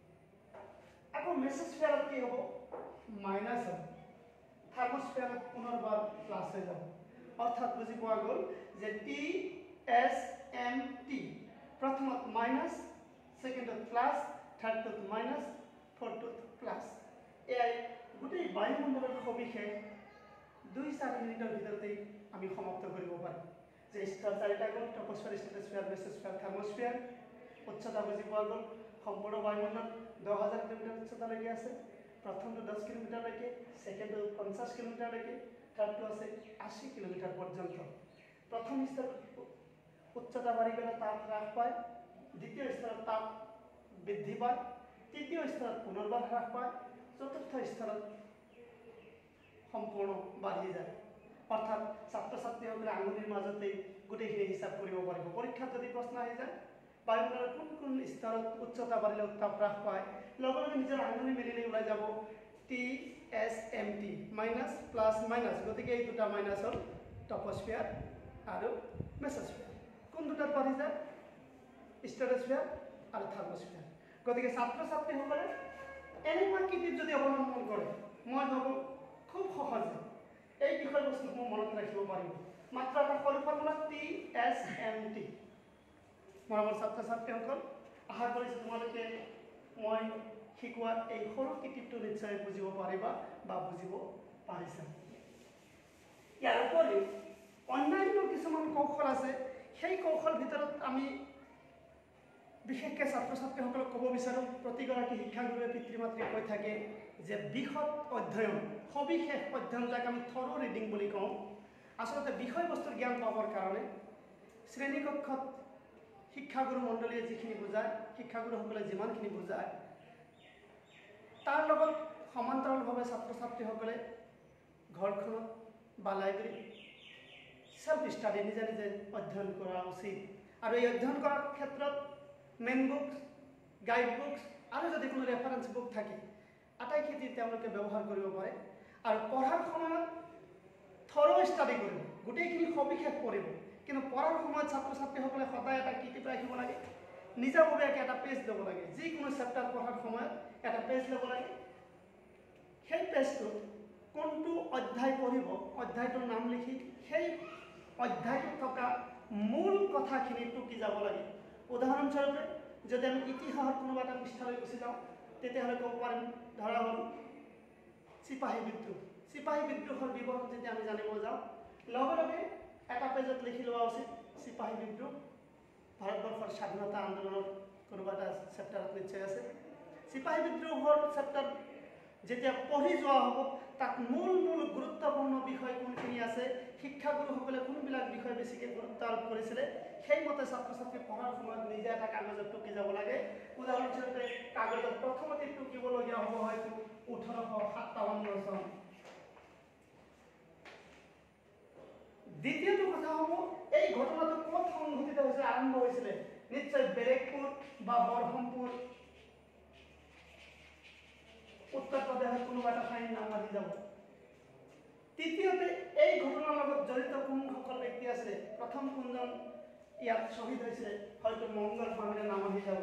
আকৌ মেসোস্ফিয়াৰত কি হ'ব, মাইনাছ হ'ব। থাৰ্মোস্ফিয়াৰত পুনৰবাৰ প্লাছ হৈ যাব। অৰ্থাৎ বুজি পোৱা গ'ল যে TSMT প্ৰথমত মাইনাছ, ছেকেণ্ডত প্লাছ, থাৰ্ডটোত মাইনাছ, ফ'ৰ্থটোত প্লাছ। এয়াই গোটেই বায়ুমণ্ডলৰ সবিশেষ 2-4 মিনিটৰ ভিতৰতেই আমি সমাপ্ত কৰিব পাৰিম। যে স্তৰ চাৰিটা গ'ল, টপস্ফিয়াৰ, ষ্ট্ৰেটোস্ফিয়াৰ, মেসোস্ফিয়াৰ, থাৰ্মোস্ফিয়াৰ। উচ্চতা বুজি পোৱা গ'ল। সম্পূৰ্ণ বায়ুমণ্ডল 10,000 কিলোমিটাৰ উচ্চতালৈকে আছে। প্ৰথমটো 10 কিলোমিটাৰলৈকে, ছেকেণ্ডটো 50 কিলোমিটাৰলৈকে, থাৰ্ডটো আছে 80 কিলোমিটাৰ পৰ্যন্ত। প্ৰথম স্তৰ উচ্চতা বাঢ়ি গ'লে তাপ হ্ৰাস পায়, দ্বিতীয় স্তৰত তাপ বৃদ্ধি পায়, তৃতীয় স্তৰত পুনৰবাৰ হ্ৰাস পায়, চতুৰ্থ স্তৰত সম্পূৰ্ণ বাঢ়ি যায়। অৰ্থাৎ ছাত্ৰ ছাত্ৰীসকলে আঙুলিৰ মাজতেই গোটেইখিনি হিচাপ কৰিব পাৰিব। পৰীক্ষাত যদি প্ৰশ্ন আহি যায় বায়ুমণ্ডলৰ কোন কোন স্তৰত উচ্চতা বাঢ়িলে উত্তাপ হ্ৰাস পায়, লগে লগে নিজৰ আঙুলি মেলিলে ওলাই যাব TSMT মাইনাছ প্লাছ মাইনাছ। গতিকে এই দুটা মাইনাছ হ'ল টপস্ফিয়াৰ আৰু মেছস্ফিয়াৰ। কোন দুটাত বাঢ়ি যায়? ষ্ট্ৰেটোস্ফিয়াৰ আৰু থাৰ্মোস্ফিয়াৰ। গতিকে ছাত্ৰ ছাত্ৰীসকলে এনেকুৱা কিটিপ যদি অৱলম্বন কৰে, মই ভাবোঁ খুব সহজে এই বিষয়বস্তুসমূহ মনত ৰাখিব পাৰিব। মাত্ৰ এটা সৰু ফৰ্মুলা TSMT। মৰমৰ ছাত্ৰ ছাত্ৰীসকল, আশা কৰিছোঁ তোমালোকে মই শিকোৱা এই সৰু কিটিপটো নিশ্চয় বুজিব পাৰিবা বা বুজিব পাৰিছা। ইয়াৰ উপৰিও অন্যান্য কিছুমান কৌশল আছে। সেই কৌশল ভিতৰত আমি বিশেষকৈ ছাত্ৰ ছাত্ৰীসকলক ক'ব বিচাৰোঁ, প্ৰতিগৰাকী শিক্ষাগুৰুৱে পিতৃ মাতৃক কৈ থাকে যে বিশদ অধ্যয়ন, সবিশেষ অধ্যয়ন, যাক আমি থৰ' ৰিডিং বুলি কওঁ। আচলতে বিষয়বস্তুৰ জ্ঞান পাবৰ কাৰণে শ্ৰেণীকক্ষত শিক্ষাগুৰু মণ্ডলীয়ে যিখিনি বুজায়, শিক্ষাগুৰুসকলে যিমানখিনি বুজায়, তাৰ লগত সমান্তৰালভাৱে ছাত্ৰ ছাত্ৰীসকলে ঘৰখনত বা লাইব্ৰেৰীত সেল্ফ ষ্টাডি নিজে নিজে অধ্যয়ন কৰা উচিত। আৰু এই অধ্যয়ন কৰাৰ ক্ষেত্ৰত মেইন বুকছ, গাইড বুকছ আৰু যদি কোনো ৰেফাৰেঞ্চ বুক থাকে আটাইখিনি তেওঁলোকে ব্যৱহাৰ কৰিব পাৰে। আৰু পঢ়াৰ সময়ত থৰ' ষ্টাডি কৰিব, গোটেইখিনি সবিশেষ পঢ়িব। কিন্তু পঢ়াৰ সময়ত ছাত্ৰ ছাত্ৰীসকলে সদায় এটা কিটিপ ৰাখিব লাগে, নিজাববীয়াকৈ এটা পেজ ল'ব লাগে। যিকোনো চেপ্টাৰ পঢ়াৰ সময়ত এটা পেজ ল'ব লাগে। সেই পেজটোত কোনটো অধ্যায় পঢ়িব, অধ্যায়টোৰ নাম লিখি সেই অধ্যায়টোত থকা মূল কথাখিনি টুকি যাব লাগে। উদাহৰণস্বৰূপে যদি আমি ইতিহাসৰ কোনোবা এটা পৃষ্ঠালৈ গুচি যাওঁ, তেতিয়াহ'লে ক'ব পাৰিম, ধৰা হ'ল চিপাহী বিদ্ৰোহ। চিপাহী বিদ্ৰোহৰ বিৱৰণ যেতিয়া আমি জানিব যাওঁ, লগে লগে এটা পেজত লিখি লোৱা উচিত চিপাহী বিদ্ৰোহ ভাৰতবৰ্ষৰ স্বাধীনতা আন্দোলনৰ কোনোবা এটা চেপ্টাৰত নিশ্চয় আছে। চিপাহী বিদ্ৰোহৰ চেপ্টাৰ যেতিয়া পঢ়ি যোৱা হ'ব, তাত মূল মূল গুৰুত্বপূৰ্ণ বিষয় কোনখিনি আছে, শিক্ষাগুৰুসকলে কোনবিলাক বিষয় বেছিকৈ গুৰুত্ব আৰোপ কৰিছিলে, সেইমতে ছাত্ৰ ছাত্ৰী পঢ়াৰ সময়ত নিজে এটা কাগজত টুকি যাব লাগে। উদাহৰণস্বৰূপে কাগজত প্ৰথমতে টুকিবলগীয়া হ'ব হয়তো 1857 চন। দ্বিতীয়টো কথা হ'ব এই ঘটনাটো ক'ত সংঘটিত হৈছিলে, আৰম্ভ হৈছিলে, নিশ্চয় বেৰেকপুৰ বা বৰহমপুৰ, উত্তৰ প্ৰদেশৰ কোনোবা এটা ঠাইৰ নাম আহি যাব। তৃতীয়তে এই ঘটনাৰ লগত জড়িত কোনসকল ব্যক্তি আছিলে, প্ৰথম কোনজন ইয়াত শ্বহীদ হৈছিলে, হয়তো মংগল পাণ্ডেৰ নাম আহি যাব।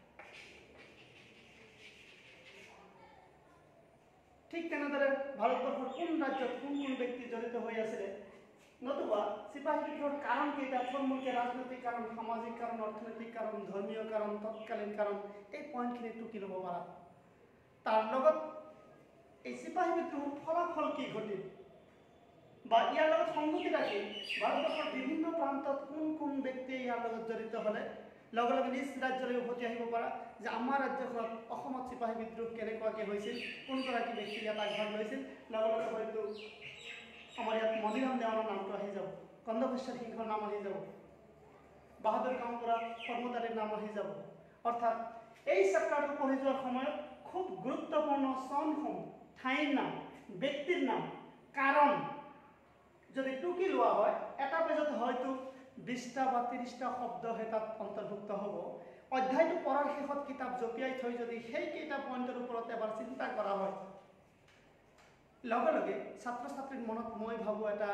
ঠিক তেনেদৰে ভাৰতবৰ্ষৰ কোন ৰাজ্যত কোন কোন ব্যক্তি জড়িত হৈ আছিলে, নতুবা চিপাহী বিদ্ৰোহৰ কাৰণ কেইটা, থুলমূলকৈ ৰাজনৈতিক কাৰণ, সামাজিক কাৰণ, অৰ্থনৈতিক কাৰণ, ধৰ্মীয় কাৰণ, তৎকালীন কাৰণ, এই পইণ্টখিনি টুকি ল'ব পাৰা। তাৰ লগত এই চিপাহী বিদ্ৰোহৰ ফলাফল কি ঘটিল বা ইয়াৰ লগত সংগতি ৰাখি ভাৰতবৰ্ষৰ বিভিন্ন প্ৰান্তত কোন কোন ব্যক্তিয়ে ইয়াৰ লগত জড়িত হ'লে লগে লগে নিজ ৰাজ্যলৈ উভতি আহিব পাৰা যে আমাৰ ৰাজ্যখনত অসমত চিপাহী বিদ্ৰোহ কেনেকুৱাকৈ হৈছিল, কোনগৰাকী ব্যক্তি ইয়াত আগভাগ লৈছিল। লগে লগে হয়তো আমাৰ ইয়াত মণিৰাম দেৱানৰ নামটো আহি যাব, কন্দভেশ্বৰ সিংহৰ নাম আহি যাব, বাহাদুৰ কামপুৰা কৰ্মচাৰীৰ নাম আহি যাব। অৰ্থাৎ এই চেপ্টাৰটো পঢ়ি যোৱাৰ সময়ত খুব গুৰুত্বপূৰ্ণ চনসমূহ, ঠাইৰ নাম, ব্যক্তিৰ নাম, কাৰণ যদি টুকি লোৱা হয়, এটা পেজত হয়তো 20টা বা 30টা শব্দহে তাত অন্তৰ্ভুক্ত হ'ব। অধ্যায়টো পঢ়াৰ শেষত কিতাপ জপিয়াই থৈ যদি সেইকেইটা পইণ্টৰ ওপৰত এবাৰ চিন্তা কৰা হয়, লগে লগে ছাত্ৰ ছাত্ৰীৰ মনত মই ভাবোঁ এটা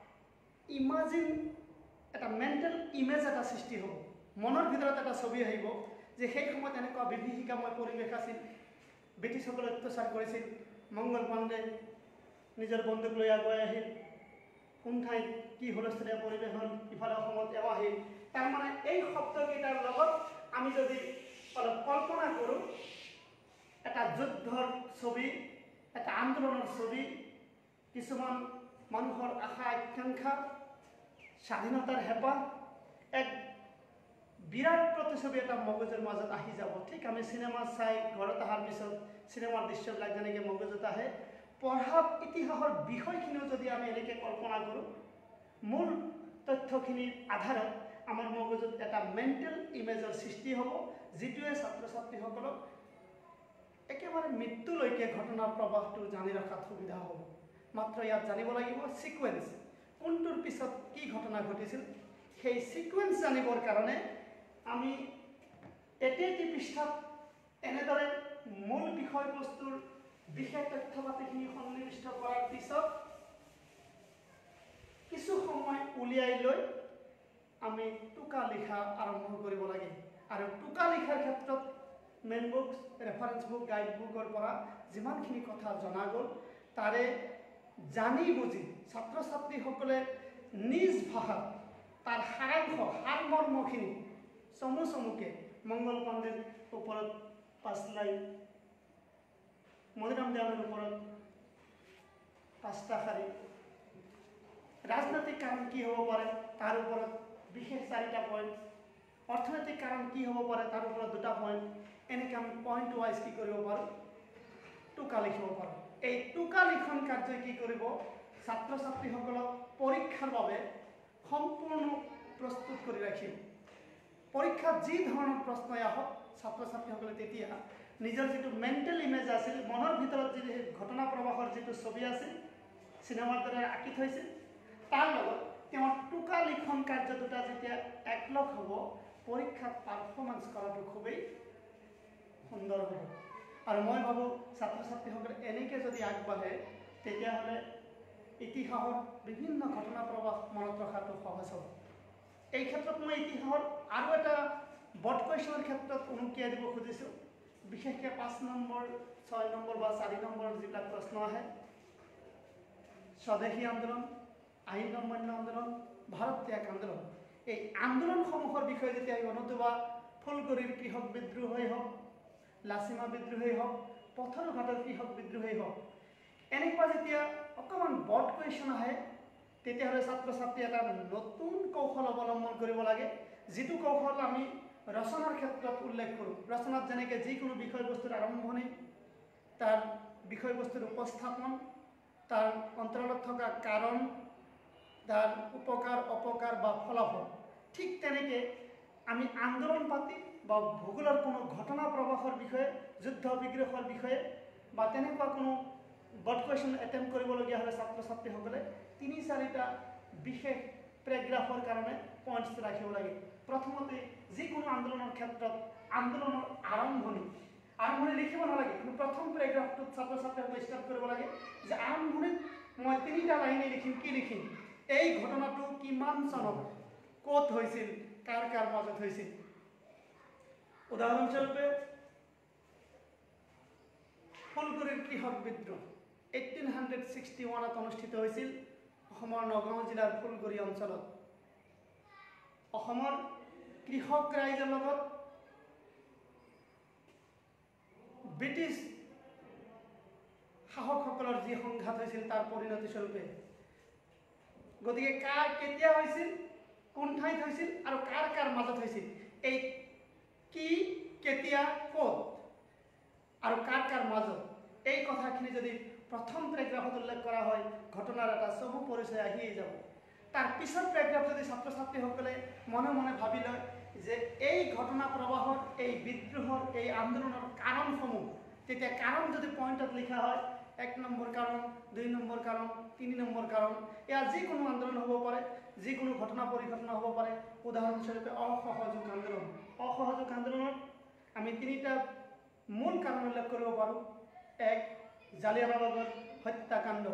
এটা মেণ্টেল ইমেজ এটা সৃষ্টি হ'ব, মনৰ ভিতৰত এটা ছবি আহিব যে সেই সময়ত এনেকুৱা বিভীষিকাময় পৰিৱেশ আছিল, ব্ৰিটিছসকলে অত্যাচাৰ কৰিছিল, মংগল পাণ্ডে নিজৰ বন্দুক লৈ আগুৱাই আহিল, কোন ঠাইত কি হুলস্থুলীয়া পৰিৱেশ হ'ল, ইফালে অসমত এও আহিল। তাৰমানে এই শব্দকেইটাৰ লগত আমি যদি অলপ কল্পনা কৰোঁ, এটা যুদ্ধৰ ছবি, এটা আন্দোলনৰ ছবি, কিছুমান মানুহৰ আশা আকাংক্ষা, স্বাধীনতাৰ হেঁপাহ, এক বিৰাট প্ৰতিচ্ছবি এটা মগজুৰ মাজত আহি যাব। ঠিক আমি চিনেমা চাই ঘৰত অহাৰ পিছত চিনেমাৰ দৃশ্যবিলাক যেনেকৈ মগজুত আহে, পঢ়া ইতিহাসৰ বিষয়খিনিও যদি আমি এনেকৈ কল্পনা কৰোঁ, মূল তথ্যখিনিৰ আধাৰত আমাৰ মগজুত এটা মেণ্টেল ইমেজৰ সৃষ্টি হ'ব, যিটোৱে ছাত্ৰ ছাত্ৰীসকলক একেবাৰে মৃত্যুলৈকে ঘটনাৰ প্ৰবাহটো জানি ৰখাত সুবিধা হ'ব। মাত্ৰ ইয়াত জানিব লাগিব সিকুৱেন্স, কোনটোৰ পিছত কি ঘটনা ঘটিছিল। সেই সিকুৱেন্স জানিবৰ কাৰণে আমি এটি পৃষ্ঠাত এনেদৰে মূল বিষয়বস্তুৰ বিশেষ তথ্য পাতিখিনি সন্নিৱিষ্ট কৰাৰ পিছত কিছু সময় উলিয়াই লৈ আমি টোকা লিখা আৰম্ভ কৰিব লাগে। আৰু টোকা লিখাৰ ক্ষেত্ৰত main books, reference book, guide বুকৰ পৰা যিমানখিনি কথা জনা গ'ল, তাৰে জানি বুজি ছাত্ৰ ছাত্ৰীসকলে নিজ ভাষাত তাৰ সাৰাংশ সাৰমৰ্মখিনি চমুকে মংগল পাণ্ডেৰ ওপৰত 5 লাইন, মণিৰাম দেৱানৰ ওপৰত 5টা শাৰী, ৰাজনৈতিক কাৰণ কি হ'ব পাৰে তাৰ ওপৰত বিশেষ 4টা পইণ্ট, অৰ্থনৈতিক কাৰণ কি হ'ব পাৰে তাৰ ওপৰত 2টা পইণ্ট, এনেকৈ আমি পইণ্ট ৱাইজ কি কৰিব পাৰোঁ, টোকা লিখিব পাৰোঁ। এই টোকা লিখন কাৰ্যই কি কৰিব, ছাত্ৰ ছাত্ৰীসকলক পৰীক্ষাৰ বাবে সম্পূৰ্ণ প্ৰস্তুত কৰি ৰাখিব। পৰীক্ষাত যি ধৰণৰ প্ৰশ্নই আহক, ছাত্ৰ ছাত্ৰীসকলে তেতিয়া নিজৰ যিটো মেণ্টেল ইমেজ আছিল, মনৰ ভিতৰত যি ঘটনা প্ৰবাহৰ যিটো ছবি আছিল, চিনেমাৰ দৰে আঁকি থৈছিল, তাৰ লগত তেওঁৰ টোকা লিখন কাৰ্য দুটা যেতিয়া একলগ হ'ব, পৰীক্ষাত পাৰফৰ্মেঞ্চ কৰাটো খুবেই সুন্দৰ হ'ব। আৰু মই ভাবোঁ ছাত্ৰ ছাত্ৰীসকলে এনেকৈ যদি আগবাঢ়ে, তেতিয়াহ'লে ইতিহাসৰ বিভিন্ন ঘটনা প্ৰবাহ মনত ৰখাটো সহজ হ'ব। এই ক্ষেত্ৰত মই ইতিহাসৰ আৰু এটা বৰ্ড কুৱেশ্যনৰ ক্ষেত্ৰত উনুকিয়াই দিব খুজিছোঁ। বিশেষকৈ 5 নম্বৰ, 6 নম্বৰ বা 4 নম্বৰৰ যিবিলাক প্ৰশ্ন আহে, স্বদেশী আন্দোলন, আইন অমান্য আন্দোলন, ভাৰত ত্যাগ আন্দোলন, এই আন্দোলনসমূহৰ বিষয়ে যেতিয়া নতুবা ফুলগড়িৰ কৃষক বিদ্ৰোহেই হওক, লাচিমা বিদ্ৰোহেই হওক, পথৰুঘাটৰ কৃষক বিদ্ৰোহেই হওক, এনেকুৱা যেতিয়া অকণমান বৰ্ড কুৱেশ্যন আহে, তেতিয়াহ'লে ছাত্ৰ ছাত্ৰীয়ে এটা নতুন কৌশল অৱলম্বন কৰিব লাগে, যিটো কৌশল আমি ৰচনাৰ ক্ষেত্ৰত উল্লেখ কৰোঁ। ৰচনাত যেনেকৈ যিকোনো বিষয়বস্তুৰ আৰম্ভণি, তাৰ বিষয়বস্তুৰ উপস্থাপন, তাৰ অন্তৰালত থকা কাৰণ, তাৰ উপকাৰ অপকাৰ বা ফলাফল, ঠিক তেনেকৈ আমি আন্দোলন পাতি বা ভূগোলৰ কোনো ঘটনা প্ৰবাহৰ বিষয়ে, যুদ্ধ বিগ্ৰহৰ বিষয়ে বা তেনেকুৱা কোনো বৰ্ড কুৱেশ্যন এটেম্প কৰিবলগীয়া হ'লে ছাত্ৰ ছাত্ৰীসকলে 3-4টা বিশেষ পেৰাগ্ৰাফৰ কাৰণে পইণ্টছ ৰাখিব লাগে। প্ৰথমতে যিকোনো আন্দোলনৰ ক্ষেত্ৰত আন্দোলনৰ আৰম্ভণি লিখিব নালাগে, কিন্তু প্ৰথম পেৰাগ্ৰাফটোত ছাত্ৰ ছাত্ৰীসকলে ষ্টাৰ্ট কৰিব লাগে যে আৰম্ভণিত মই 3টা লাইনে লিখিম। কি লিখিম? এই ঘটনাটো কিমান চনত ক'ত হৈছিল, কাৰ কাৰ মাজত হৈছিল। উদাহৰণস্বৰূপে ফুলগড়িৰ কৃষক বিদ্ৰোহ 1861ত অনুষ্ঠিত হৈছিল অসমৰ নগাঁও জিলাৰ ফুলগড়ি অঞ্চলত। অসমৰ কৃষক ৰাইজৰ লগত ব্ৰিটিছ শাসকসকলৰ যি সংঘাত হৈছিল তাৰ পৰিণতি স্বৰূপে। গতিকে কাৰ কেতিয়া হৈছিল, কোন ঠাইত হৈছিল আৰু কাৰ কাৰ মাজত হৈছিল, এই কি, কেতিয়া, ক'ত আৰু কাৰ কাৰ মাজত, এই কথাখিনি যদি প্ৰথম পেৰাগ্ৰাফত উল্লেখ কৰা হয়, ঘটনাৰ এটা চমু পৰিচয় আহিয়েই যাব। তাৰ পিছত পেৰাগ্ৰাফ যদি ছাত্ৰ ছাত্ৰীসকলে মনে মনে ভাবি লয় যে এই ঘটনা প্ৰবাহৰ, এই বিদ্ৰোহৰ, এই আন্দোলনৰ কাৰণসমূহ, তেতিয়া কাৰণ যদি পইণ্টত লিখা হয়, 1 নম্বৰ কাৰণ, 2 নম্বৰ কাৰণ, 3 নম্বৰ কাৰণ, এয়া যিকোনো আন্দোলন হ'ব পাৰে, যিকোনো ঘটনা পৰিঘটনা হ'ব পাৰে। উদাহৰণস্বৰূপে অসহযোগ আন্দোলন। অসহযোগ আন্দোলনত আমি 3টা মূল কাৰণ উল্লেখ কৰিব পাৰোঁ। 1, জালিয়ানাবাগৰ হত্যাকাণ্ড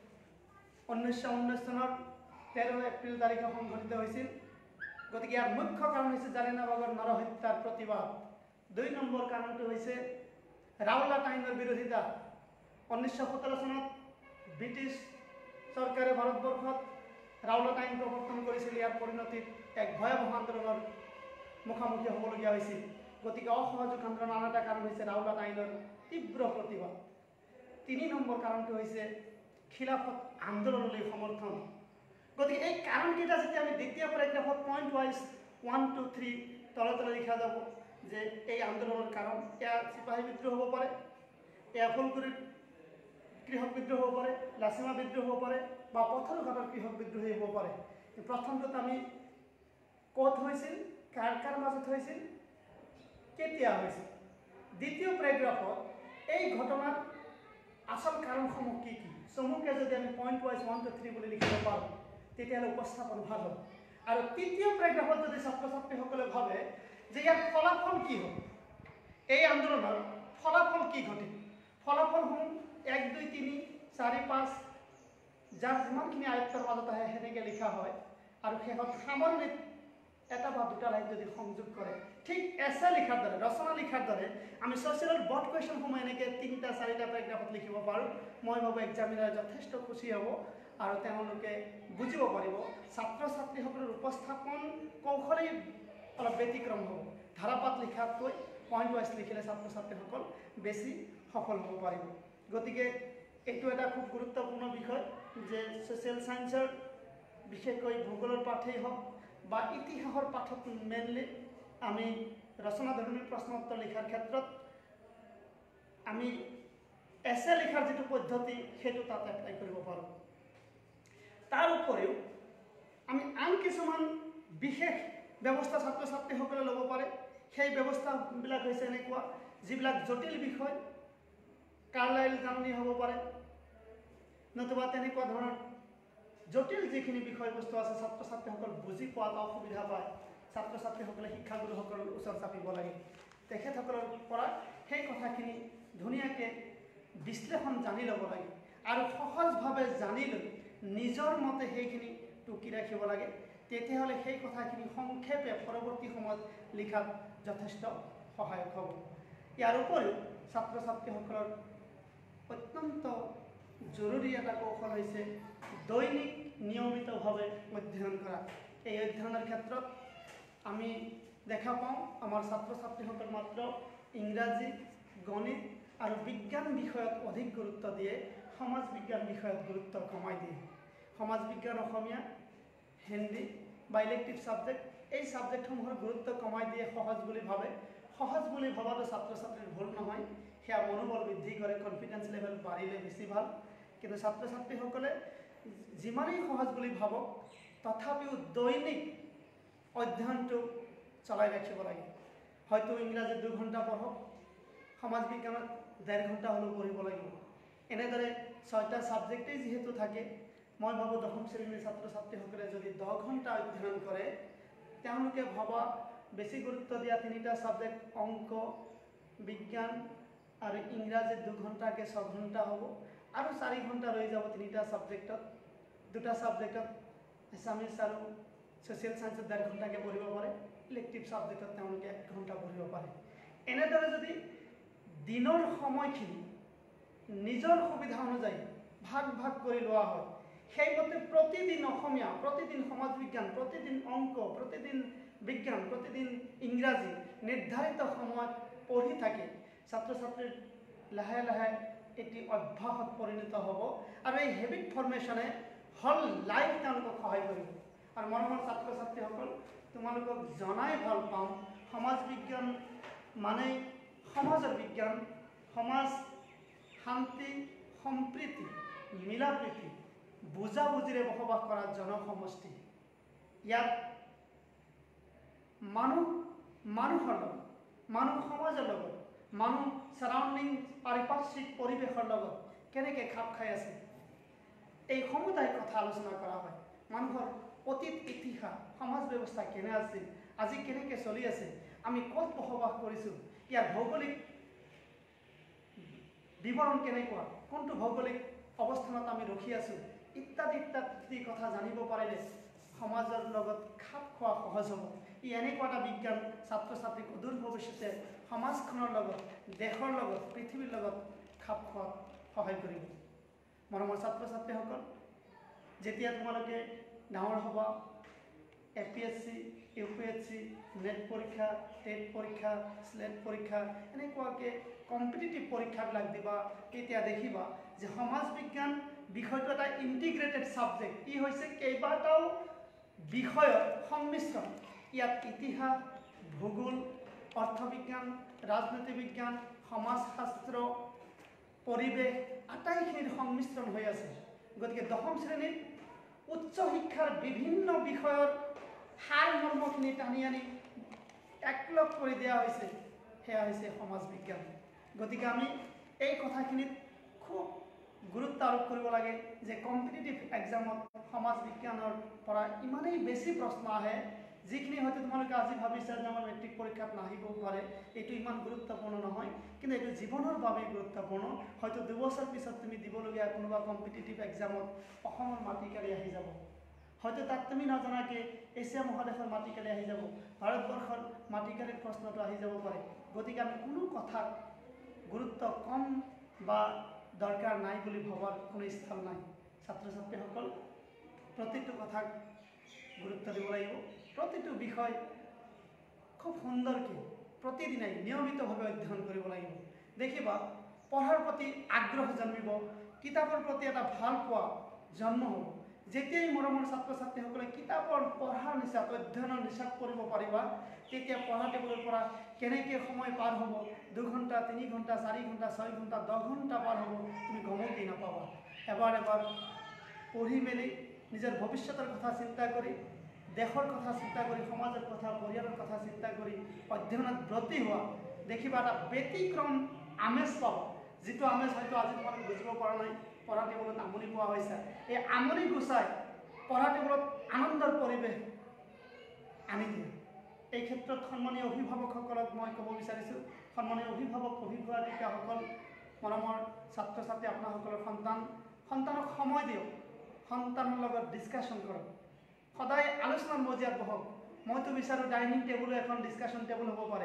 1919 চনৰ 13 এপ্ৰিল তাৰিখে সংঘটিত হৈছিল। গতিকে ইয়াৰ মুখ্য কাৰণ হৈছে জালিয়ানাবাগৰ নৰহত্যাৰ প্ৰতিবাদ। 2 নম্বৰ কাৰণটো হৈছে ৰাওলাট আইনৰ বিৰোধিতা। 1917 চনত ব্ৰিটিছ চৰকাৰে ভাৰতবৰ্ষত ৰাওলাট আইন প্ৰৱৰ্তন কৰিছিল। ইয়াৰ পৰিণতিত এক ভয়াৱহ আন্দোলনৰ মুখামুখি হ'বলগীয়া হৈছিল। গতিকে অসহযোগ আন্দোলন আন এটা কাৰণ হৈছে ৰাওলাট আইনৰ তীব্ৰ প্ৰতিবাদ। 3 নম্বৰ কাৰণটো হৈছে খিলাফত আন্দোলনলৈ সমৰ্থন। গতিকে এই কাৰণকেইটা যেতিয়া আমি দ্বিতীয় পেৰাগ্ৰাফত পইণ্ট ৱাইজ 1, 2, 3 তলে তলে লিখা যাব যে এই আন্দোলনৰ কাৰণ, এয়া চিপাহী বিদ্ৰোহ হ'ব পাৰে, এয়া ফুলগড়িৰ কৃষক বিদ্ৰোহ হ'ব পাৰে, লাচিমা বিদ্ৰোহ হ'ব পাৰে বা পথৰুঘাটৰ কৃষক বিদ্ৰোহেই হ'ব পাৰে। প্ৰথমটোত আমি ক'ত হৈছিল, কাৰ কাৰ মাজত হৈছিল, কেতিয়া হৈছিল। দ্বিতীয় পেৰাগ্ৰাফত এই ঘটনাৰ আচল কাৰণসমূহ কি কি চমুকে যদি আমি পইণ্ট ৱাইজ 1 to 3 বুলি লিখিব পাৰোঁ তেতিয়াহ'লে উপস্থাপন ভাল হ'ব। আৰু তৃতীয় পেৰাগ্ৰাফত যদি ছাত্ৰ ছাত্ৰীসকলে ভাবে যে ইয়াৰ ফলাফল কি হ'ব, এই আন্দোলনৰ ফলাফল কি ঘটিল, ফলাফলসমূহ 1 2 3 4 5 যাৰ যিমানখিনি আয়ত্তৰ মাজত আহে সেনেকৈ লিখা হয়। আৰু শেষত সামৰণিত এটা বা দুটা লাইন যদি সংযোগ কৰে, ঠিক এছে লিখাৰ দৰে, ৰচনা লিখাৰ দৰে আমি ছ'চিয়েলৰ বৰ্ড কুৱেশ্যনসমূহ এনেকৈ 3টা 4টা পেৰাগ্ৰাফত লিখিব পাৰোঁ। মই ভাবোঁ এক্সামিনাৰ যথেষ্ট খুচি হ'ব আৰু তেওঁলোকে বুজিব পাৰিব। ছাত্ৰ ছাত্ৰীসকলৰ উপস্থাপন কৌশলেই অলপ ব্যতিক্ৰম হ'ব। ধাৰাপাত লিখাতকৈ পইণ্ট ৱাইজ লিখিলে ছাত্ৰ ছাত্ৰীসকল বেছি সফল হ'ব পাৰিব। গতিকে এইটো এটা খুব গুৰুত্বপূৰ্ণ বিষয় যে ছ'চিয়েল ছায়েন্সৰ বিশেষকৈ ভূগোলৰ পাঠেই হওক বা ইতিহাসৰ পাঠত মেইনলি আমি ৰচনাধৰ্মী প্ৰশ্ন উত্তৰ লিখাৰ ক্ষেত্ৰত আমি এছে লিখাৰ যিটো পদ্ধতি সেইটো তাত এপ্লাই কৰিব পাৰোঁ। তাৰ উপৰিও আমি আন কিছুমান বিশেষ ব্যৱস্থা ছাত্ৰ ছাত্ৰীসকলে ল'ব পাৰে। সেই ব্যৱস্থাবিলাক হৈছে এনেকুৱা যিবিলাক জটিল বিষয়, কাৰ্লাইল জাননী হ'ব পাৰে, নতুবা তেনেকুৱা ধৰণৰ জটিল যিখিনি বিষয়বস্তু আছে ছাত্ৰ ছাত্ৰীসকল বুজি পোৱাত অসুবিধা পায়, ছাত্ৰ ছাত্ৰীসকলে শিক্ষাগুৰুসকলৰ ওচৰত চাপিব লাগে। তেখেতসকলৰ পৰা সেই কথাখিনি ধুনীয়াকৈ বিশ্লেষণ জানি ল'ব লাগে আৰু সহজভাৱে জানি লৈ নিজৰ মতে সেইখিনি টুকি ৰাখিব লাগে। তেতিয়াহ'লে সেই কথাখিনি সংক্ষেপে পৰৱৰ্তী সময়ত লিখাত যথেষ্ট সহায়ক হ'ব। ইয়াৰ উপৰিও ছাত্ৰ ছাত্ৰীসকলৰ অত্যন্ত জৰুৰী এটা কৌশল হৈছে দৈনিক নিয়মিতভাৱে অধ্যয়ন কৰা। এই অধ্যয়নৰ ক্ষেত্ৰত আমি দেখা পাওঁ আমাৰ ছাত্ৰ ছাত্ৰীসকল মাত্ৰ ইংৰাজী, গণিত আৰু বিজ্ঞান বিষয়ত অধিক গুৰুত্ব দিয়ে, সমাজ বিজ্ঞান বিষয়ত গুৰুত্ব কমাই দিয়ে। সমাজ বিজ্ঞান, অসমীয়া, হিন্দী বা ইলেক্টিভ ছাবজেক্ট এই ছাবজেক্টসমূহৰ গুৰুত্ব কমাই দিয়ে সহজ বুলি ভাবে। সহজ বুলি ভবাটো ছাত্ৰ ছাত্ৰীৰ ভুল নহয়, সেয়া মনোবল বৃদ্ধি কৰে, কনফিডেন্স লেভেল বাঢ়িলে বেছি ভাল। কিন্তু ছাত্ৰ ছাত্ৰীসকলে যিমানেই সহজ বুলি ভাবক তথাপিও দৈনিক অধ্যয়নটো চলাই ৰাখিব লাগে। হয়তো ইংৰাজীত 2 ঘণ্টা পঢ়ক, সমাজ বিজ্ঞানত 1.5 ঘণ্টা হ'লেও পঢ়িব লাগিব। এনেদৰে 6টা ছাবজেক্টেই যিহেতু থাকে, মই ভাবোঁ 10ম শ্ৰেণীৰ ছাত্ৰ ছাত্ৰীসকলে যদি 10 ঘণ্টা অধ্যয়ন কৰে তেওঁলোকে ভবা বেছি গুৰুত্ব দিয়া 3টা ছাবজেক্ট অংক, বিজ্ঞান আৰু ইংৰাজীত 2 ঘণ্টাকৈ 6 ঘণ্টা হ'ব আৰু 4 ঘণ্টা ৰৈ যাব 3টা ছাবজেক্টত। 2টা ছাবজেক্টত এছামিছ আৰু ছ'চিয়েল ছায়েন্সত 1.5 ঘণ্টাকৈ পঢ়িব পাৰে, ইলেক্টিভ ছাবজেক্টত তেওঁলোকে 1 ঘণ্টা পঢ়িব পাৰে। এনেদৰে যদি দিনৰ সময়খিনি নিজৰ সুবিধা অনুযায়ী ভাগ ভাগ কৰি লোৱা হয়, সেইমতে প্ৰতিদিন অসমীয়া, প্ৰতিদিন সমাজ বিজ্ঞান, প্ৰতিদিন অংক, প্ৰতিদিন বিজ্ঞান, প্ৰতিদিন ইংৰাজী নিৰ্ধাৰিত সময়ত পঢ়ি থাকে, ছাত্ৰ ছাত্ৰীৰ লাহে লাহে এটি অভ্যাসত পৰিণত হ'ব আৰু এই হেবিট ফৰ্মেশ্যনে হল লাইফ তেওঁলোকক সহায় কৰিব। আৰু মৰমৰ ছাত্ৰ ছাত্ৰীসকল, তোমালোকক জনাই ভাল পাওঁ সমাজ বিজ্ঞান মানেই সমাজৰ বিজ্ঞান, সমাজ শান্তি, সম্প্ৰীতি, মিলা প্ৰীতি, বুজাবুজিৰে বসবাস কৰা জনসমষ্টি। ইয়াত মানুহৰ লগত, মানুহ সমাজৰ লগত, মানুহ ছাৰাউণ্ডিং পাৰিপাৰ্শ্বিক পৰিৱেশৰ লগত কেনেকৈ খাপ খাই আছে এই সমুদায় কথা আলোচনা কৰা হয়। মানুহৰ অতীত ইতিহাস, সমাজ ব্যৱস্থা কেনে আছিল, আজি কেনেকৈ চলি আছে, আমি ক'ত বসবাস কৰিছোঁ, ইয়াৰ ভৌগোলিক বিৱৰণ কেনেকুৱা, কোনটো ভৌগোলিক অৱস্থানত আমি ৰখি আছোঁ ইত্যাদি ইত্যাদি কথা জানিব পাৰিলে সমাজৰ লগত খাপ খোৱা সহজ হ'ব। ই এনেকুৱা এটা বিজ্ঞান ছাত্ৰ ছাত্ৰীক অদূৰ ভৱিষ্যতে সমাজখনৰ লগত, দেশৰ লগত, পৃথিৱীৰ লগত খাপ খোৱাত সহায় কৰিব। মৰমৰ ছাত্ৰ ছাত্ৰীসকল, যেতিয়া তোমালোকে ডাঙৰ হ'বা, APSC, UPSC, নেট পৰীক্ষা, টেট পৰীক্ষা, স্লেট পৰীক্ষা এনেকুৱাকৈ কম্পিটিটিভ পৰীক্ষাবিলাক দিবা, তেতিয়া দেখিবা যে সমাজ বিজ্ঞান বিষয়টো এটা ইণ্টিগ্ৰেটেড ছাবজেক্ট। ই হৈছে কেইবাটাও বিষয়ৰ সংমিশ্ৰণ। ইয়াত ইতিহাস, ভূগোল, অৰ্থবিজ্ঞান, ৰাজনীতি বিজ্ঞান, সমাজশাস্ত্ৰ, পৰিৱেশ আটাইখিনিৰ সংমিশ্ৰণ হৈ আছে। গতিকে 10ম শ্ৰেণীত উচ্চ শিক্ষাৰ বিভিন্ন বিষয়ৰ সাৰ মৰ্মখিনি টানি আনি একলগ কৰি দিয়া হৈছে, সেয়া হৈছে সমাজ বিজ্ঞান। গতিকে আমি এই কথাখিনিত খুব গুৰুত্ব আৰোপ কৰিব লাগে যে কম্পিটিটিভ এক্সামত সমাজ বিজ্ঞানৰ পৰা ইমানেই বেছি প্ৰশ্ন আহে, যিখিনি হয়তো তোমালোকে আজি ভাবিছা যে আমাৰ মেট্ৰিক পৰীক্ষাত নাহিবও পাৰে, এইটো ইমান গুৰুত্বপূৰ্ণ নহয়, কিন্তু এইটো জীৱনৰ বাবে গুৰুত্বপূৰ্ণ। হয়তো 2 বছৰ পিছত তুমি দিবলগীয়া কোনোবা কম্পিটিটিভ এক্সামত অসমৰ মাটিকালি আহি যাব, হয়তো তাত তুমি নাজানাকৈ এছিয়া মহাদেশৰ মাটিকালি আহি যাব, ভাৰতবৰ্ষৰ মাটিকালিৰ প্ৰশ্নটো আহি যাব পাৰে। গতিকে আমি কোনো কথাক গুৰুত্ব কম বা দৰকাৰ নাই বুলি ভবাৰ কোনো স্থান নাই। ছাত্ৰ ছাত্ৰীসকল প্ৰতিটো কথাক গুৰুত্ব দিব লাগিব, প্ৰতিটো বিষয় খুব সুন্দৰকৈ প্ৰতিদিনাই নিয়মিতভাৱে অধ্যয়ন কৰিব লাগিব। দেখিবা পঢ়াৰ প্ৰতি আগ্ৰহ জন্মিব, কিতাপৰ প্ৰতি এটা ভাল পোৱা জন্ম হ'ব। যেতিয়াই মৰমৰ ছাত্ৰ ছাত্ৰীসকলে কিতাপৰ পঢ়াৰ নিচাত অধ্যয়নৰ নিচাত পৰিব পাৰিবা, তেতিয়া পঢ়া টেবুলৰ পৰা কেনেকৈ সময় পাৰ হ'ব, 2 ঘণ্টা 3 ঘণ্টা 4 ঘণ্টা 6 ঘণ্টা 10 ঘণ্টা পাৰ হ'ব, তুমি গমকেই নাপাবা। এবাৰ পঢ়ি মেলি নিজৰ ভৱিষ্যতৰ কথা চিন্তা কৰি, দেশৰ কথা চিন্তা কৰি, সমাজৰ কথা, পৰিয়ালৰ কথা চিন্তা কৰি অধ্যয়নত ব্ৰতী হোৱা, দেখিবা এটা ব্যতিক্ৰম আমেজ পাব, যিটো আমেজ হয়তো আজি তোমালোকে বুজিব পৰা নাই। পঢ়া টেবুলত আমনি পোৱা হৈছে, এই আমনি গুচাই পঢ়া টেবুলত আনন্দৰ পৰিৱেশ আনি দিয়ে। এই ক্ষেত্ৰত সন্মানীয় অভিভাৱকসকলক মই ক'ব বিচাৰিছোঁ, সন্মানীয় অভিভাৱক অভিভাৱিকাসকল, মৰমৰ ছাত্ৰ ছাত্ৰী, আপোনালোকৰ সন্তানক সময় দিয়ক, সন্তানৰ লগত ডিছকাশ্যন কৰক, সদায় আলোচনাৰ মজিয়াত বহক। মইতো বিচাৰোঁ ডাইনিং টেবুলো এখন ডিছকাশ্যন টেবুল হ'ব পাৰে।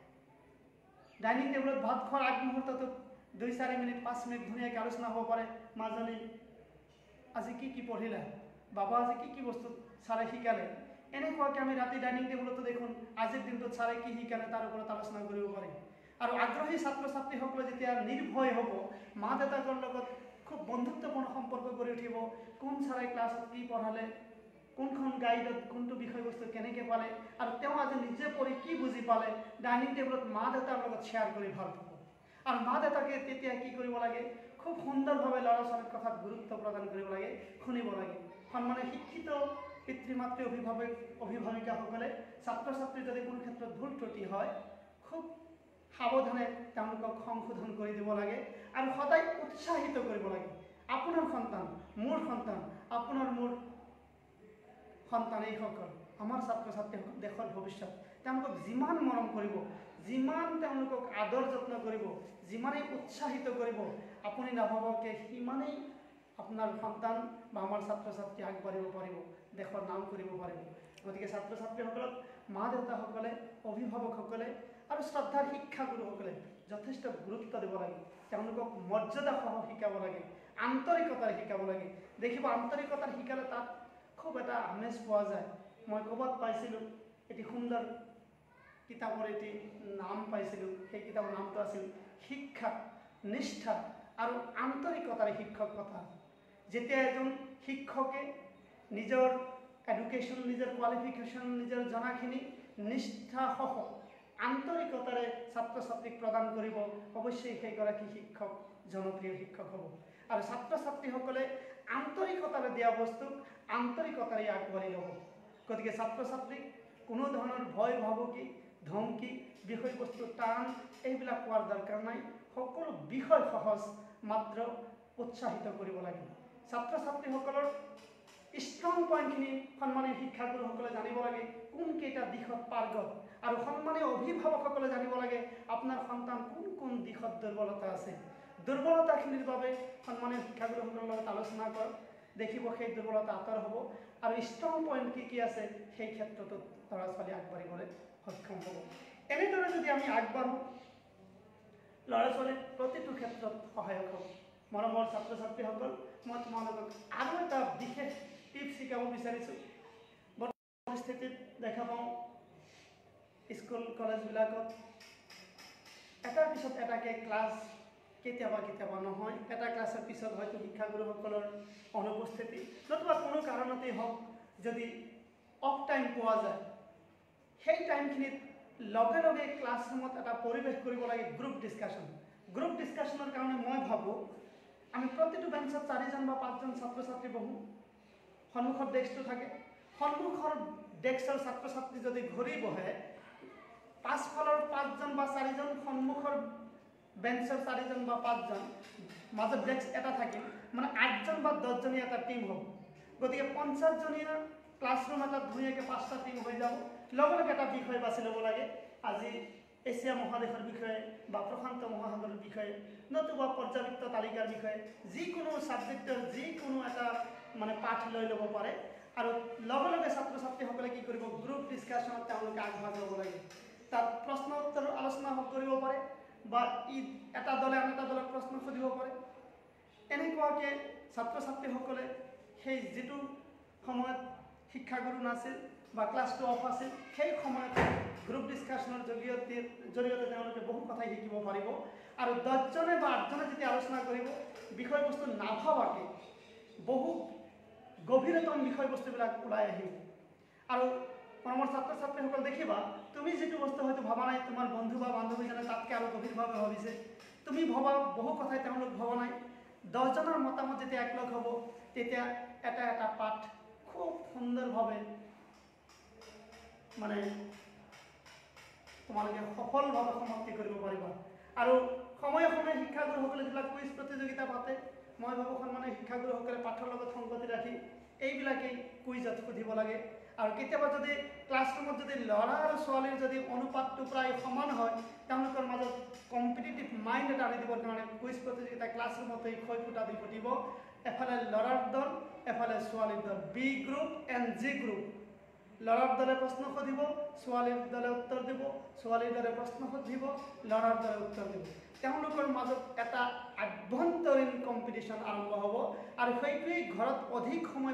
ডাইনিং টেবুলত ভাত খোৱাৰ আগমুহূৰ্তটো 2-4 মিনিট 5 মিনিট ধুনীয়াকৈ আলোচনা হ'ব পাৰে। মাজনী আজি কি পঢ়িলা, বাবা আজি কি বস্তু ছাৰে শিকালে, এনেকুৱাকৈ আমি ৰাতি ডাইনিং টেবুলতো দেখোন আজিৰ দিনটোত ছাৰে কি শিকালে তাৰ ওপৰত আলোচনা কৰিব পাৰি। আৰু আগ্ৰহী ছাত্ৰ ছাত্ৰীসকলে যেতিয়া নিৰ্ভয় হ'ব, মা দেউতাকৰ লগত খুব বন্ধুত্বপূৰ্ণ সম্পৰ্ক গঢ়ি উঠিব। কোন ছাৰে ক্লাছত কি পঢ়ালে, কোনখন গাইডত কোনটো বিষয়বস্তু কেনেকৈ পালে, আৰু তেওঁ আজি নিজে পঢ়ি কি বুজি পালে, ডাইনিং টেবুলত মা দেউতাৰ লগত শ্বেয়াৰ কৰি ভাল পাব। আৰু মা দেউতাকে তেতিয়া কি কৰিব লাগে, খুব সুন্দৰভাৱে ল'ৰা ছোৱালীৰ কথাত গুৰুত্ব প্ৰদান কৰিব লাগে, শুনিব লাগে। সন্মানীয় শিক্ষিত পিতৃ মাতৃ অভিভাৱিকাসকলে ছাত্ৰ ছাত্ৰীৰ যদি কোনো ক্ষেত্ৰত ভুল ত্ৰুটি হয়, খুব সাৱধানে তেওঁলোকক সংশোধন কৰি দিব লাগে আৰু সদায় উৎসাহিত কৰিব লাগে। আপোনাৰ সন্তান, মোৰ সন্তান, আপোনাৰ মোৰ সন্তান, এইসকল আমাৰ ছাত্ৰ ছাত্ৰীসকল দেশৰ ভৱিষ্যত। তেওঁলোকক যিমান মৰম কৰিব, যিমান তেওঁলোকক আদৰ যত্ন কৰিব, যিমানেই উৎসাহিত কৰিব, আপুনি নাভাবকে সিমানেই আপোনাৰ সন্তান বা আমাৰ ছাত্ৰ ছাত্ৰী আগবাঢ়িব পাৰিব, দেশৰ নাম কৰিব পাৰিব। গতিকে ছাত্ৰ ছাত্ৰীসকলক মা দেউতাসকলে, অভিভাৱকসকলে আৰু শ্ৰদ্ধাৰ শিক্ষাগুৰুসকলে যথেষ্ট গুৰুত্ব দিব লাগে। তেওঁলোকক মৰ্যাদাসহ শিকাব লাগে, আন্তৰিকতাৰে শিকাব লাগে। দেখিব আন্তৰিকতাৰে শিকালে তাত খুব এটা আমেজ পোৱা যায়। মই ক'ৰবাত পাইছিলোঁ, এটি সুন্দৰ কিতাপৰ এটি নাম পাইছিলোঁ, সেই কিতাপৰ নামটো আছিল শিক্ষা, নিষ্ঠা আৰু আন্তৰিকতাৰে শিক্ষকতা। যেতিয়া এজন শিক্ষকে নিজৰ এডুকেশ্যন, নিজৰ কোৱালিফিকেশ্যন, নিজৰ জনাখিনি নিষ্ঠাসহ আন্তৰিকতাৰে ছাত্ৰ ছাত্ৰীক প্ৰদান কৰিব, অৱশ্যেই সেইগৰাকী শিক্ষক জনপ্ৰিয় শিক্ষক হ'ব। আৰু ছাত্ৰ ছাত্ৰীসকলে আন্তৰিকতাৰে দিয়া বস্তুক আন্তৰিকতাৰে আগবাঢ়ি ল'ব। গতিকে ছাত্ৰ ছাত্ৰীক কোনো ধৰণৰ ভয় ভাবুকি, ধমকি, বিষয়বস্তু টান এইবিলাক কোৱাৰ দৰকাৰ নাই। সকলো বিষয় সহজ, মাত্ৰ উৎসাহিত কৰিব লাগে। ছাত্ৰ ছাত্ৰীসকলৰ ষ্ট্ৰং পইণ্টখিনি সন্মানীয় শিক্ষাগুৰুসকলে জানিব লাগে, কোনকেইটা দিশত পাৰ্গত, আৰু সন্মানীয় অভিভাৱকসকলে জানিব লাগে আপোনাৰ সন্তান কোন দিশত দুৰ্বলতা আছে। দুৰ্বলতাখিনিৰ বাবে সন্মানীয় শিক্ষাগুৰুসকলৰ লগত আলোচনা কৰক, দেখিব সেই দুৰ্বলতা আঁতৰ হ'ব, আৰু ষ্ট্ৰং পইণ্ট কি আছে সেই ক্ষেত্ৰতো ল'ৰা ছোৱালী আগবাঢ়িবলৈ সক্ষম হ'ব। এনেদৰে যদি আমি আগবাঢ়োঁ, ল'ৰা ছোৱালীৰ প্ৰতিটো ক্ষেত্ৰত সহায়ক হ'ব। মৰমৰ ছাত্ৰ ছাত্ৰীসকল, মই তোমালোকক আৰু এটা বিশেষ টিপছ শিকাব বিচাৰিছোঁ। বৰ্তমান পৰিস্থিতিত দেখা পাওঁ স্কুল কলেজবিলাকত এটাৰ পিছত এটাকৈ ক্লাছ কেতিয়াবা নহয়, এটা ক্লাছৰ পিছত হয়তো শিক্ষাগুৰুসকলৰ অনুপস্থিতি, নতুবা কোনো কাৰণতেই হওক যদি অফ টাইম পোৱা যায়, সেই টাইমখিনিত লগে লগে ক্লাছৰুমত এটা পৰিৱেশ কৰিব লাগে গ্ৰুপ ডিছকাশ্যন। গ্ৰুপ ডিছকাশ্যনৰ কাৰণে মই ভাবোঁ আমি প্ৰতিটো বেঞ্চত 4জন বা 5জন ছাত্ৰ ছাত্ৰী বহোঁ, সন্মুখত ডেস্কটো থাকে, সন্মুখৰ ডেস্কৰ ছাত্ৰ ছাত্ৰী যদি ঘূৰি বহে, পাছফালৰ 5জন বা 4জন, সন্মুখৰ বেঞ্চৰ 4জন বা 5জন, মাজত ডেস্ক এটা থাকিল, মানে 8জন বা 10জনীয়া এটা টিম হ'ব। গতিকে 50জনীয়া ক্লাছৰুম এটাত ধুনীয়াকৈ 5টা টিম হৈ যাব। লগে লগে এটা বিষয় বাছি ল'ব লাগে, আজি এছিয়া মহাদেশৰ বিষয়ে বা প্ৰশান্ত মহাসাগৰৰ বিষয়ে, নতুবা পৰ্যাবৃত্ত তালিকাৰ বিষয়ে, যিকোনো ছাবজেক্টৰ যিকোনো এটা মানে পাঠ লৈ ল'ব পাৰে। আৰু লগে লগে ছাত্ৰ ছাত্ৰীসকলে কি কৰিব, গ্ৰুপ ডিছকাশ্যনত তেওঁলোকে আগভাগ ল'ব লাগে। তাত প্ৰশ্ন উত্তৰ আলোচনা কৰিব পাৰে বা এটা দলে আন এটা দলক প্ৰশ্ন সুধিব পাৰে। এনেকুৱাকৈ ছাত্ৰ ছাত্ৰীসকলে সেই যিটো সময়ত শিক্ষাগুৰু নাছিল বা ক্লাছটো অফ আছিল, সেই সময়ত গ্ৰুপ ডিছকাশ্যনৰ জৰিয়তে তেওঁলোকে বহু কথাই শিকিব পাৰিব। আৰু 10জনে বা 8জনে যেতিয়া আলোচনা কৰিব, বিষয়বস্তু নাভাবাকৈ বহু গভীৰতম বিষয়বস্তুবিলাক ওলাই আহিব। আৰু আমাৰ ছাত্ৰ ছাত্ৰীসকল দেখিবা, তুমি যিটো বস্তু হয়তো ভবা নাই, তোমাৰ বন্ধু বা বান্ধৱীজনে তাতকৈ আৰু গভীৰভাৱে ভাবিছে। তুমি ভবা বহু কথাই তেওঁলোক ভবা নাই। 10জনৰ মতামত যেতিয়া একলগ হ'ব, তেতিয়া এটা এটা পাঠ খুব সুন্দৰভাৱে মানে তোমালোকে সফলভাৱে সমাপ্তি কৰিব পাৰিবা। আৰু সময়ে সময়ে শিক্ষাগুৰুসকলে যিবিলাক কুইজ প্ৰতিযোগিতা পাতে, মই ভাবোঁ সন্মানীয় শিক্ষাগুৰুসকলে পাঠৰ লগত সংগতি ৰাখি এইবিলাকেই কুইজত সুধিব লাগে। আৰু কেতিয়াবা যদি ক্লাছৰুমত যদি ল'ৰা আৰু ছোৱালীৰ যদি অনুপাতটো প্ৰায় সমান হয়, তেওঁলোকৰ মাজত কম্পিটিটিভ মাইণ্ড এটা আনি দিবৰ কাৰণে কুইজ প্ৰতিযোগিতা ক্লাছৰুমতে খৈ ফুটা দি ফুটিব। এফালে ল'ৰাৰ দল, এফালে ছোৱালীৰ দল, B group and G group. ল'ৰাৰ দলে প্ৰশ্ন সুধিব, ছোৱালীৰ দলে উত্তৰ দিব, ছোৱালীৰ দলে প্ৰশ্ন সুধিব, ল'ৰাৰ দলে উত্তৰ দিব। তেওঁলোকৰ মাজত এটা আভ্যন্তৰীণ কম্পিটিশ্যন আৰম্ভ হ'ব। আৰু সেইটোৱেই ঘৰত অধিক সময়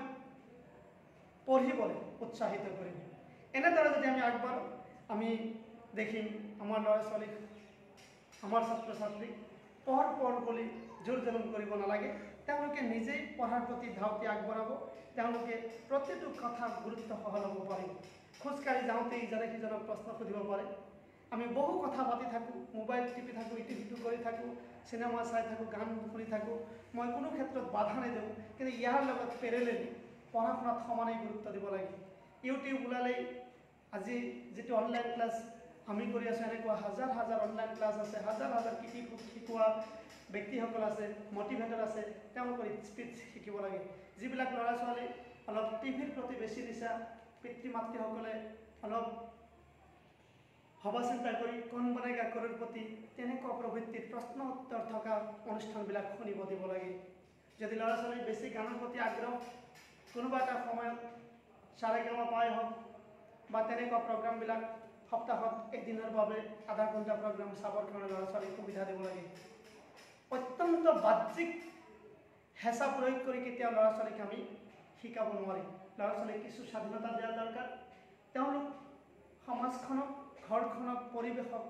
পঢ়িবলৈ উৎসাহিত কৰিব। এনেদৰে যদি আমি আগবাঢ়োঁ, আমি দেখিম আমাৰ ল'ৰা ছোৱালীক, আমাৰ ছাত্ৰ ছাত্ৰীক পঢ় বুলি জোৰ জলম কৰিব নালাগে। তেওঁলোকে নিজেই পঢ়াৰ প্ৰতি ধাউতি আগবঢ়াব। তেওঁলোকে প্ৰতিটো কথা গুৰুত্ব সহ ল'ব পাৰিব। খোজকাঢ়ি যাওঁতে ইজনে সিজনক প্ৰশ্ন সুধিব পাৰে। আমি বহু কথা পাতি থাকোঁ, মোবাইল টিপি থাকোঁ, ইটো সিটো কৰি থাকোঁ, চিনেমা চাই থাকোঁ, গান শুনি থাকোঁ। মই কোনো ক্ষেত্ৰত বাধা নিদিওঁ, কিন্তু ইয়াৰ লগত পেৰেলেলি পঢ়া শুনাত সমানেই গুৰুত্ব দিব লাগে। ইউটিউব ওলালেই আজি যিটো অনলাইন ক্লাছ আমি কৰি আছোঁ, এনেকুৱা হাজাৰ হাজাৰ অনলাইন ক্লাছ আছে, হাজাৰ হাজাৰ শিকোৱা ব্যক্তিসকল আছে, মটিভেটৰ আছে। তেওঁলোকৰ স্পীচ শিকিব লাগে। যিবিলাক ল'ৰা ছোৱালী অলপ টিভিৰ প্ৰতি বেছি নিচা, পিতৃ মাতৃসকলে অলপ ভবা চিন্তা কৰি কোন বনেগা কৰ'ৰপতি তেনেকুৱা প্ৰবৃত্তিৰ প্ৰশ্ন উত্তৰ থকা অনুষ্ঠানবিলাক শুনিব দিব লাগে। যদি ল'ৰা ছোৱালীৰ বেছি গানৰ প্ৰতি আগ্ৰহ, কোনোবা এটা সময়ত সাৰেগামাপাই হওক বা তেনেকুৱা প্ৰগ্ৰামবিলাক সপ্তাহত এদিনৰ বাবে আধা ঘণ্টা প্ৰগ্ৰাম চাবৰ কাৰণে ল'ৰা ছোৱালীক সুবিধা দিব লাগে। অত্যন্ত বাহ্যিক হেঁচা প্ৰয়োগ কৰি কেতিয়াও ল'ৰা ছোৱালীক আমি শিকাব নোৱাৰিম। ল'ৰা ছোৱালীক কিছু স্বাধীনতা দিয়া দৰকাৰ। তেওঁলোক সমাজখনক, ঘৰখনক, পৰিৱেশক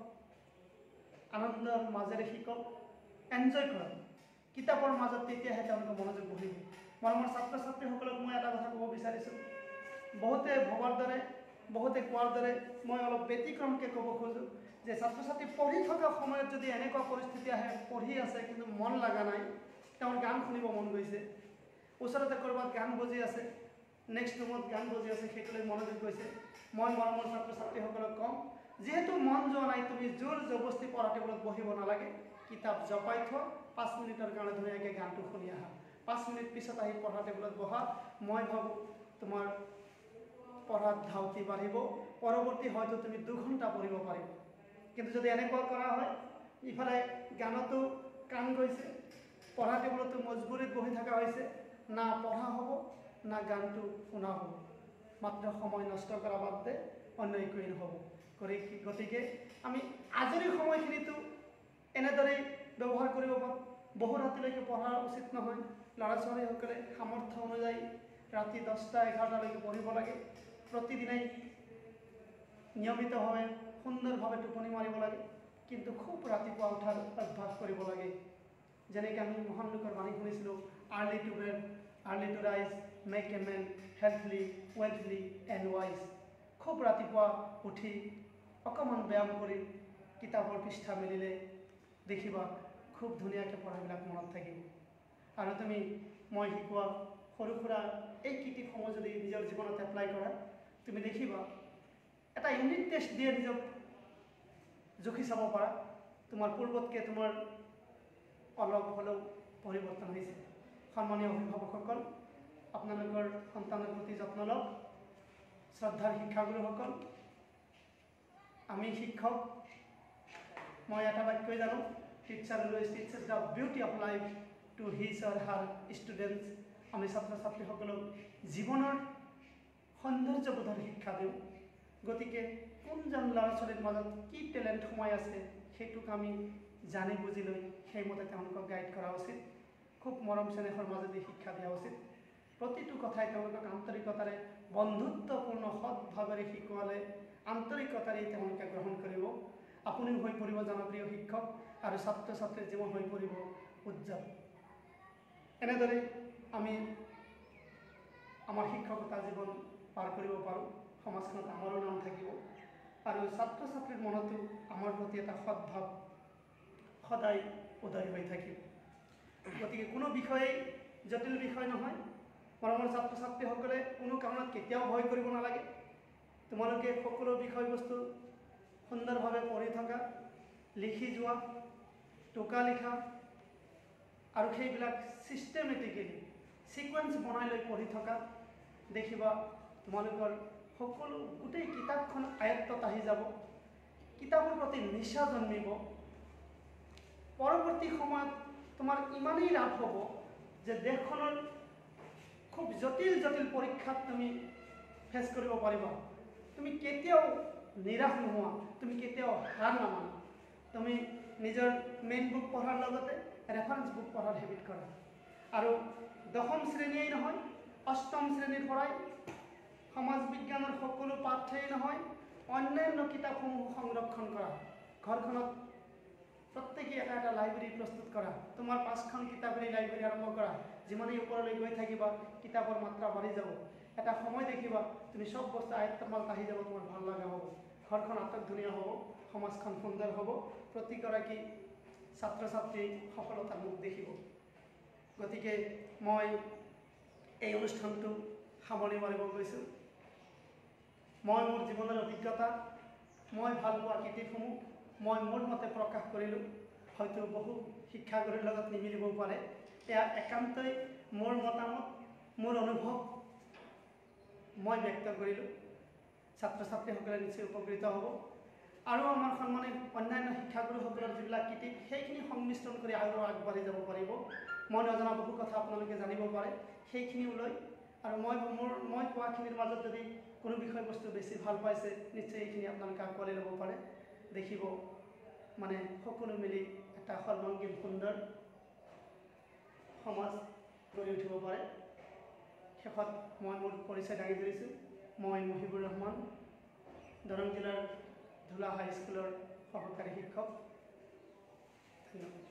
আনন্দৰ মাজেৰে শিকক, এনজয় কৰক। কিতাপৰ মাজত তেতিয়াহে তেওঁলোকৰ মনোযোগ বহিব। মৰমৰ ছাত্ৰ ছাত্ৰীসকলক মই এটা কথা ক'ব বিচাৰিছোঁ। বহুতে ভবাৰ দৰে, বহুতে কোৱাৰ দৰে মই অলপ ব্যতিক্ৰমকৈ ক'ব খোজোঁ যে ছাত্ৰ ছাত্ৰী পঢ়ি থকা সময়ত যদি এনেকুৱা পৰিস্থিতি আহে, পঢ়ি আছে কিন্তু মন লগা নাই, তেওঁৰ গান শুনিব মন গৈছে, ওচৰতে ক'ৰবাত গান বজি আছে, নেক্সট ৰুমত গান বজি আছে, সেইটোলৈ মনোযোগ গৈছে, মই মৰমৰ ছাত্ৰ ছাত্ৰীসকলক ক'ম, যিহেতু মন যোৱা নাই, তুমি জোৰ জবস্তি পঢ়া টেবুলত বহিব নালাগে। কিতাপ জপাই থোৱা, 5 মিনিটৰ কাৰণে ধুনীয়াকৈ গানটো শুনি আহা, 5 মিনিট পিছত আহি পঢ়া টেবুলত বহা। মই ভাবোঁ তোমাৰ পঢ়াত ধাউতি বাঢ়িব। পৰৱৰ্তী হয়তো তুমি 2 ঘণ্টা পঢ়িব পাৰিবা। কিন্তু যদি এনেকুৱা কৰা হয়, ইফালে গানতো কাণ গৈছে, পঢ়া টেবুলতো মজবুৰিত বহি থকা হৈছে, না পঢ়া হ'ব না গানটো শুনা হ'ব, মাত্ৰ সময় নষ্ট কৰা বাদে অন্য একোৱেই নহ'ব। গতিকে আমি আজৰি সময়খিনিতো এনেদৰেই ব্যৱহাৰ কৰিব পাৰোঁ। বহু ৰাতিলৈকে পঢ়া উচিত নহয়। ল'ৰা ছোৱালীসকলে সামৰ্থ্য অনুযায়ী ৰাতি 10টা 11টালৈকে পঢ়িব লাগে। প্ৰতিদিনেই নিয়মিতভাৱে সুন্দৰভাৱে টোপনি মাৰিব লাগে, কিন্তু খুব ৰাতিপুৱা উঠাৰ অভ্যাস কৰিব লাগে। যেনেকৈ আমি মহান লোকৰ বাণী শুনিছিলোঁ, early to bed, early to rise, make a man healthy, wealthy and wise. খুব ৰাতিপুৱা উঠি অকণমান ব্যায়াম কৰি কিতাপৰ পৃষ্ঠা মেলিলে দেখিবা খুব ধুনীয়াকৈ পঢ়াবিলাক মনত থাকিব। আৰু তুমি মই শিকোৱা সৰু সুৰা এই কৃতিসমূহ যদি নিজৰ জীৱনত এপ্লাই কৰা, তুমি দেখিবা এটা ইউনিট টেষ্ট দিয়ে নিজক জুখি চাব পাৰা তোমাৰ পূৰ্বতকৈ তোমাৰ অলপ হ'লেও পৰিৱৰ্তন হৈছে। সন্মানীয় অভিভাৱকসকল, আপোনালোকৰ সন্তানৰ প্ৰতি যত্ন লওক। শ্ৰদ্ধাৰ শিক্ষাগুৰুসকল, আমি শিক্ষক, মই এটা বাক্যই জানো, teacher always teaches the beauty of life to his or her students. আমি ছাত্ৰ ছাত্ৰীসকলক জীৱনৰ সৌন্দৰ্যবোধৰ শিক্ষা দিওঁ। গতিকে কোনজন ল'ৰা ছোৱালীৰ মাজত কি টেলেণ্ট সোমাই আছে সেইটোক আমি জানি বুজি লৈ সেইমতে তেওঁলোকক গাইড কৰা উচিত। খুব মৰম চেনেহৰ মাজেদি শিক্ষা দিয়া উচিত। প্ৰতিটো কথাই তেওঁলোকক আন্তৰিকতাৰে বন্ধুত্বপূৰ্ণ সৎভাৱেৰে শিকোৱালে আন্তৰিকতাৰে তেওঁলোকে গ্ৰহণ কৰিব। আপুনিও হৈ পৰিব জনপ্ৰিয় শিক্ষক আৰু ছাত্ৰ ছাত্ৰীৰ জীৱন হৈ পৰিব উজ্জ্বল। এনেদৰে আমি আমাৰ শিক্ষকতা জীৱন পাৰ কৰিব পাৰোঁ। সমাজখনত আমাৰো নাম থাকিব আৰু ছাত্ৰ ছাত্ৰীৰ মনতো আমাৰ প্ৰতি এটা সদ্ভাৱ সদায় উদয় হৈ থাকিব। গতিকে কোনো বিষয়েই জটিল বিষয় নহয়। মৰমৰ ছাত্ৰ ছাত্ৰীসকলে কোনো কাৰণত কেতিয়াও ভয় কৰিব নালাগে। তোমালোকে সকলো বিষয়বস্তু সুন্দৰভাৱে পঢ়ি থকা, লিখি যোৱা, টোকা লিখা আৰু সেইবিলাক ছিষ্টেমেটিকেলি ছিকুৱেঞ্চ বনাই লৈ পঢ়ি থকা দেখিবা তোমালোকৰ সকলো গোটেই কিতাপখন আয়ত্তত আহি যাব। কিতাপৰ প্ৰতি নিচা জন্মিব। পৰৱৰ্তী সময়ত তোমাৰ ইমানেই লাভ হ'ব যে দেশখনৰ খুব জটিল জটিল পৰীক্ষাত তুমি ফেচ কৰিব পাৰিবা। তুমি কেতিয়াও নিৰাশ নোহোৱা, তুমি কেতিয়াও হাৰ নামানা। তুমি নিজৰ মেইন বুক পঢ়াৰ লগতে ৰেফাৰেঞ্চ বুক পঢ়াৰ হেবিট কৰা আৰু দশম শ্ৰেণীয়েই নহয়, অষ্টম শ্ৰেণীৰ পৰাই সমাজ বিজ্ঞানৰ সকলো পাঠ্যই নহয়, অন্যান্য কিতাপসমূহ সংৰক্ষণ কৰা। ঘৰখনত প্ৰত্যেকেই এটা এটা লাইব্ৰেৰী প্ৰস্তুত কৰা। তোমাৰ 5খন কিতাপেৰে লাইব্ৰেৰী আৰম্ভ কৰা। যিমানেই ওপৰলৈ গৈ থাকিবা কিতাপৰ মাত্ৰা বাঢ়ি যাব। এটা সময় দেখিবা তুমি চব বস্তু আয়ত্তৰ মাজত আহি যাব, তোমাৰ ভাল লগা হ'ব। ঘৰখন আটক ধুনীয়া হ'ব, সমাজখন সুন্দৰ হ'ব, প্ৰতিগৰাকী ছাত্ৰ ছাত্ৰী সফলতাৰ মুখ দেখিব। গতিকে মই এই অনুষ্ঠানটো সামৰণি মাৰিব গৈছোঁ। মই মোৰ জীৱনৰ অভিজ্ঞতা, মই ভাল পোৱা কিতাপসমূহ মই মোৰ মতে প্ৰকাশ কৰিলোঁ। হয়তো বহু শিক্ষাগুৰুৰ লগত নিমিলিবও পাৰে। এয়া একান্তই মোৰ মতামত, মোৰ অনুভৱ মই ব্যক্ত কৰিলোঁ। ছাত্ৰ ছাত্ৰীসকলে নিশ্চয় উপকৃত হ'ব আৰু আমাৰ সন্মানিত অন্যান্য শিক্ষাগুৰুসকলৰ যিবিলাক কিতাপ সেইখিনি সংমিশ্ৰণ কৰি আৰু আগবাঢ়ি যাব পাৰিব। মই নজনা বহু কথা আপোনালোকে জানিব পাৰে সেইখিনিও লৈ। আৰু মই কোৱাখিনিৰ মাজত যদি কোনো বিষয়বস্তু বেছি ভাল পাইছে নিশ্চয় এইখিনি আপোনালোকে আঁকোৱালি ল'ব পাৰে। দেখিব মানে সকলো মিলি এটা সৰ্বাংগীন সুন্দৰ সমাজ গঢ়ি উঠিব পাৰে। শেষত মই মোৰ পৰিচয় দাঙি ধৰিছোঁ। মই মহিবুৰ ৰহমান, দৰং জিলাৰ ধুলা হাইস্কুলৰ সহকাৰী শিক্ষক। ধন্যবাদ।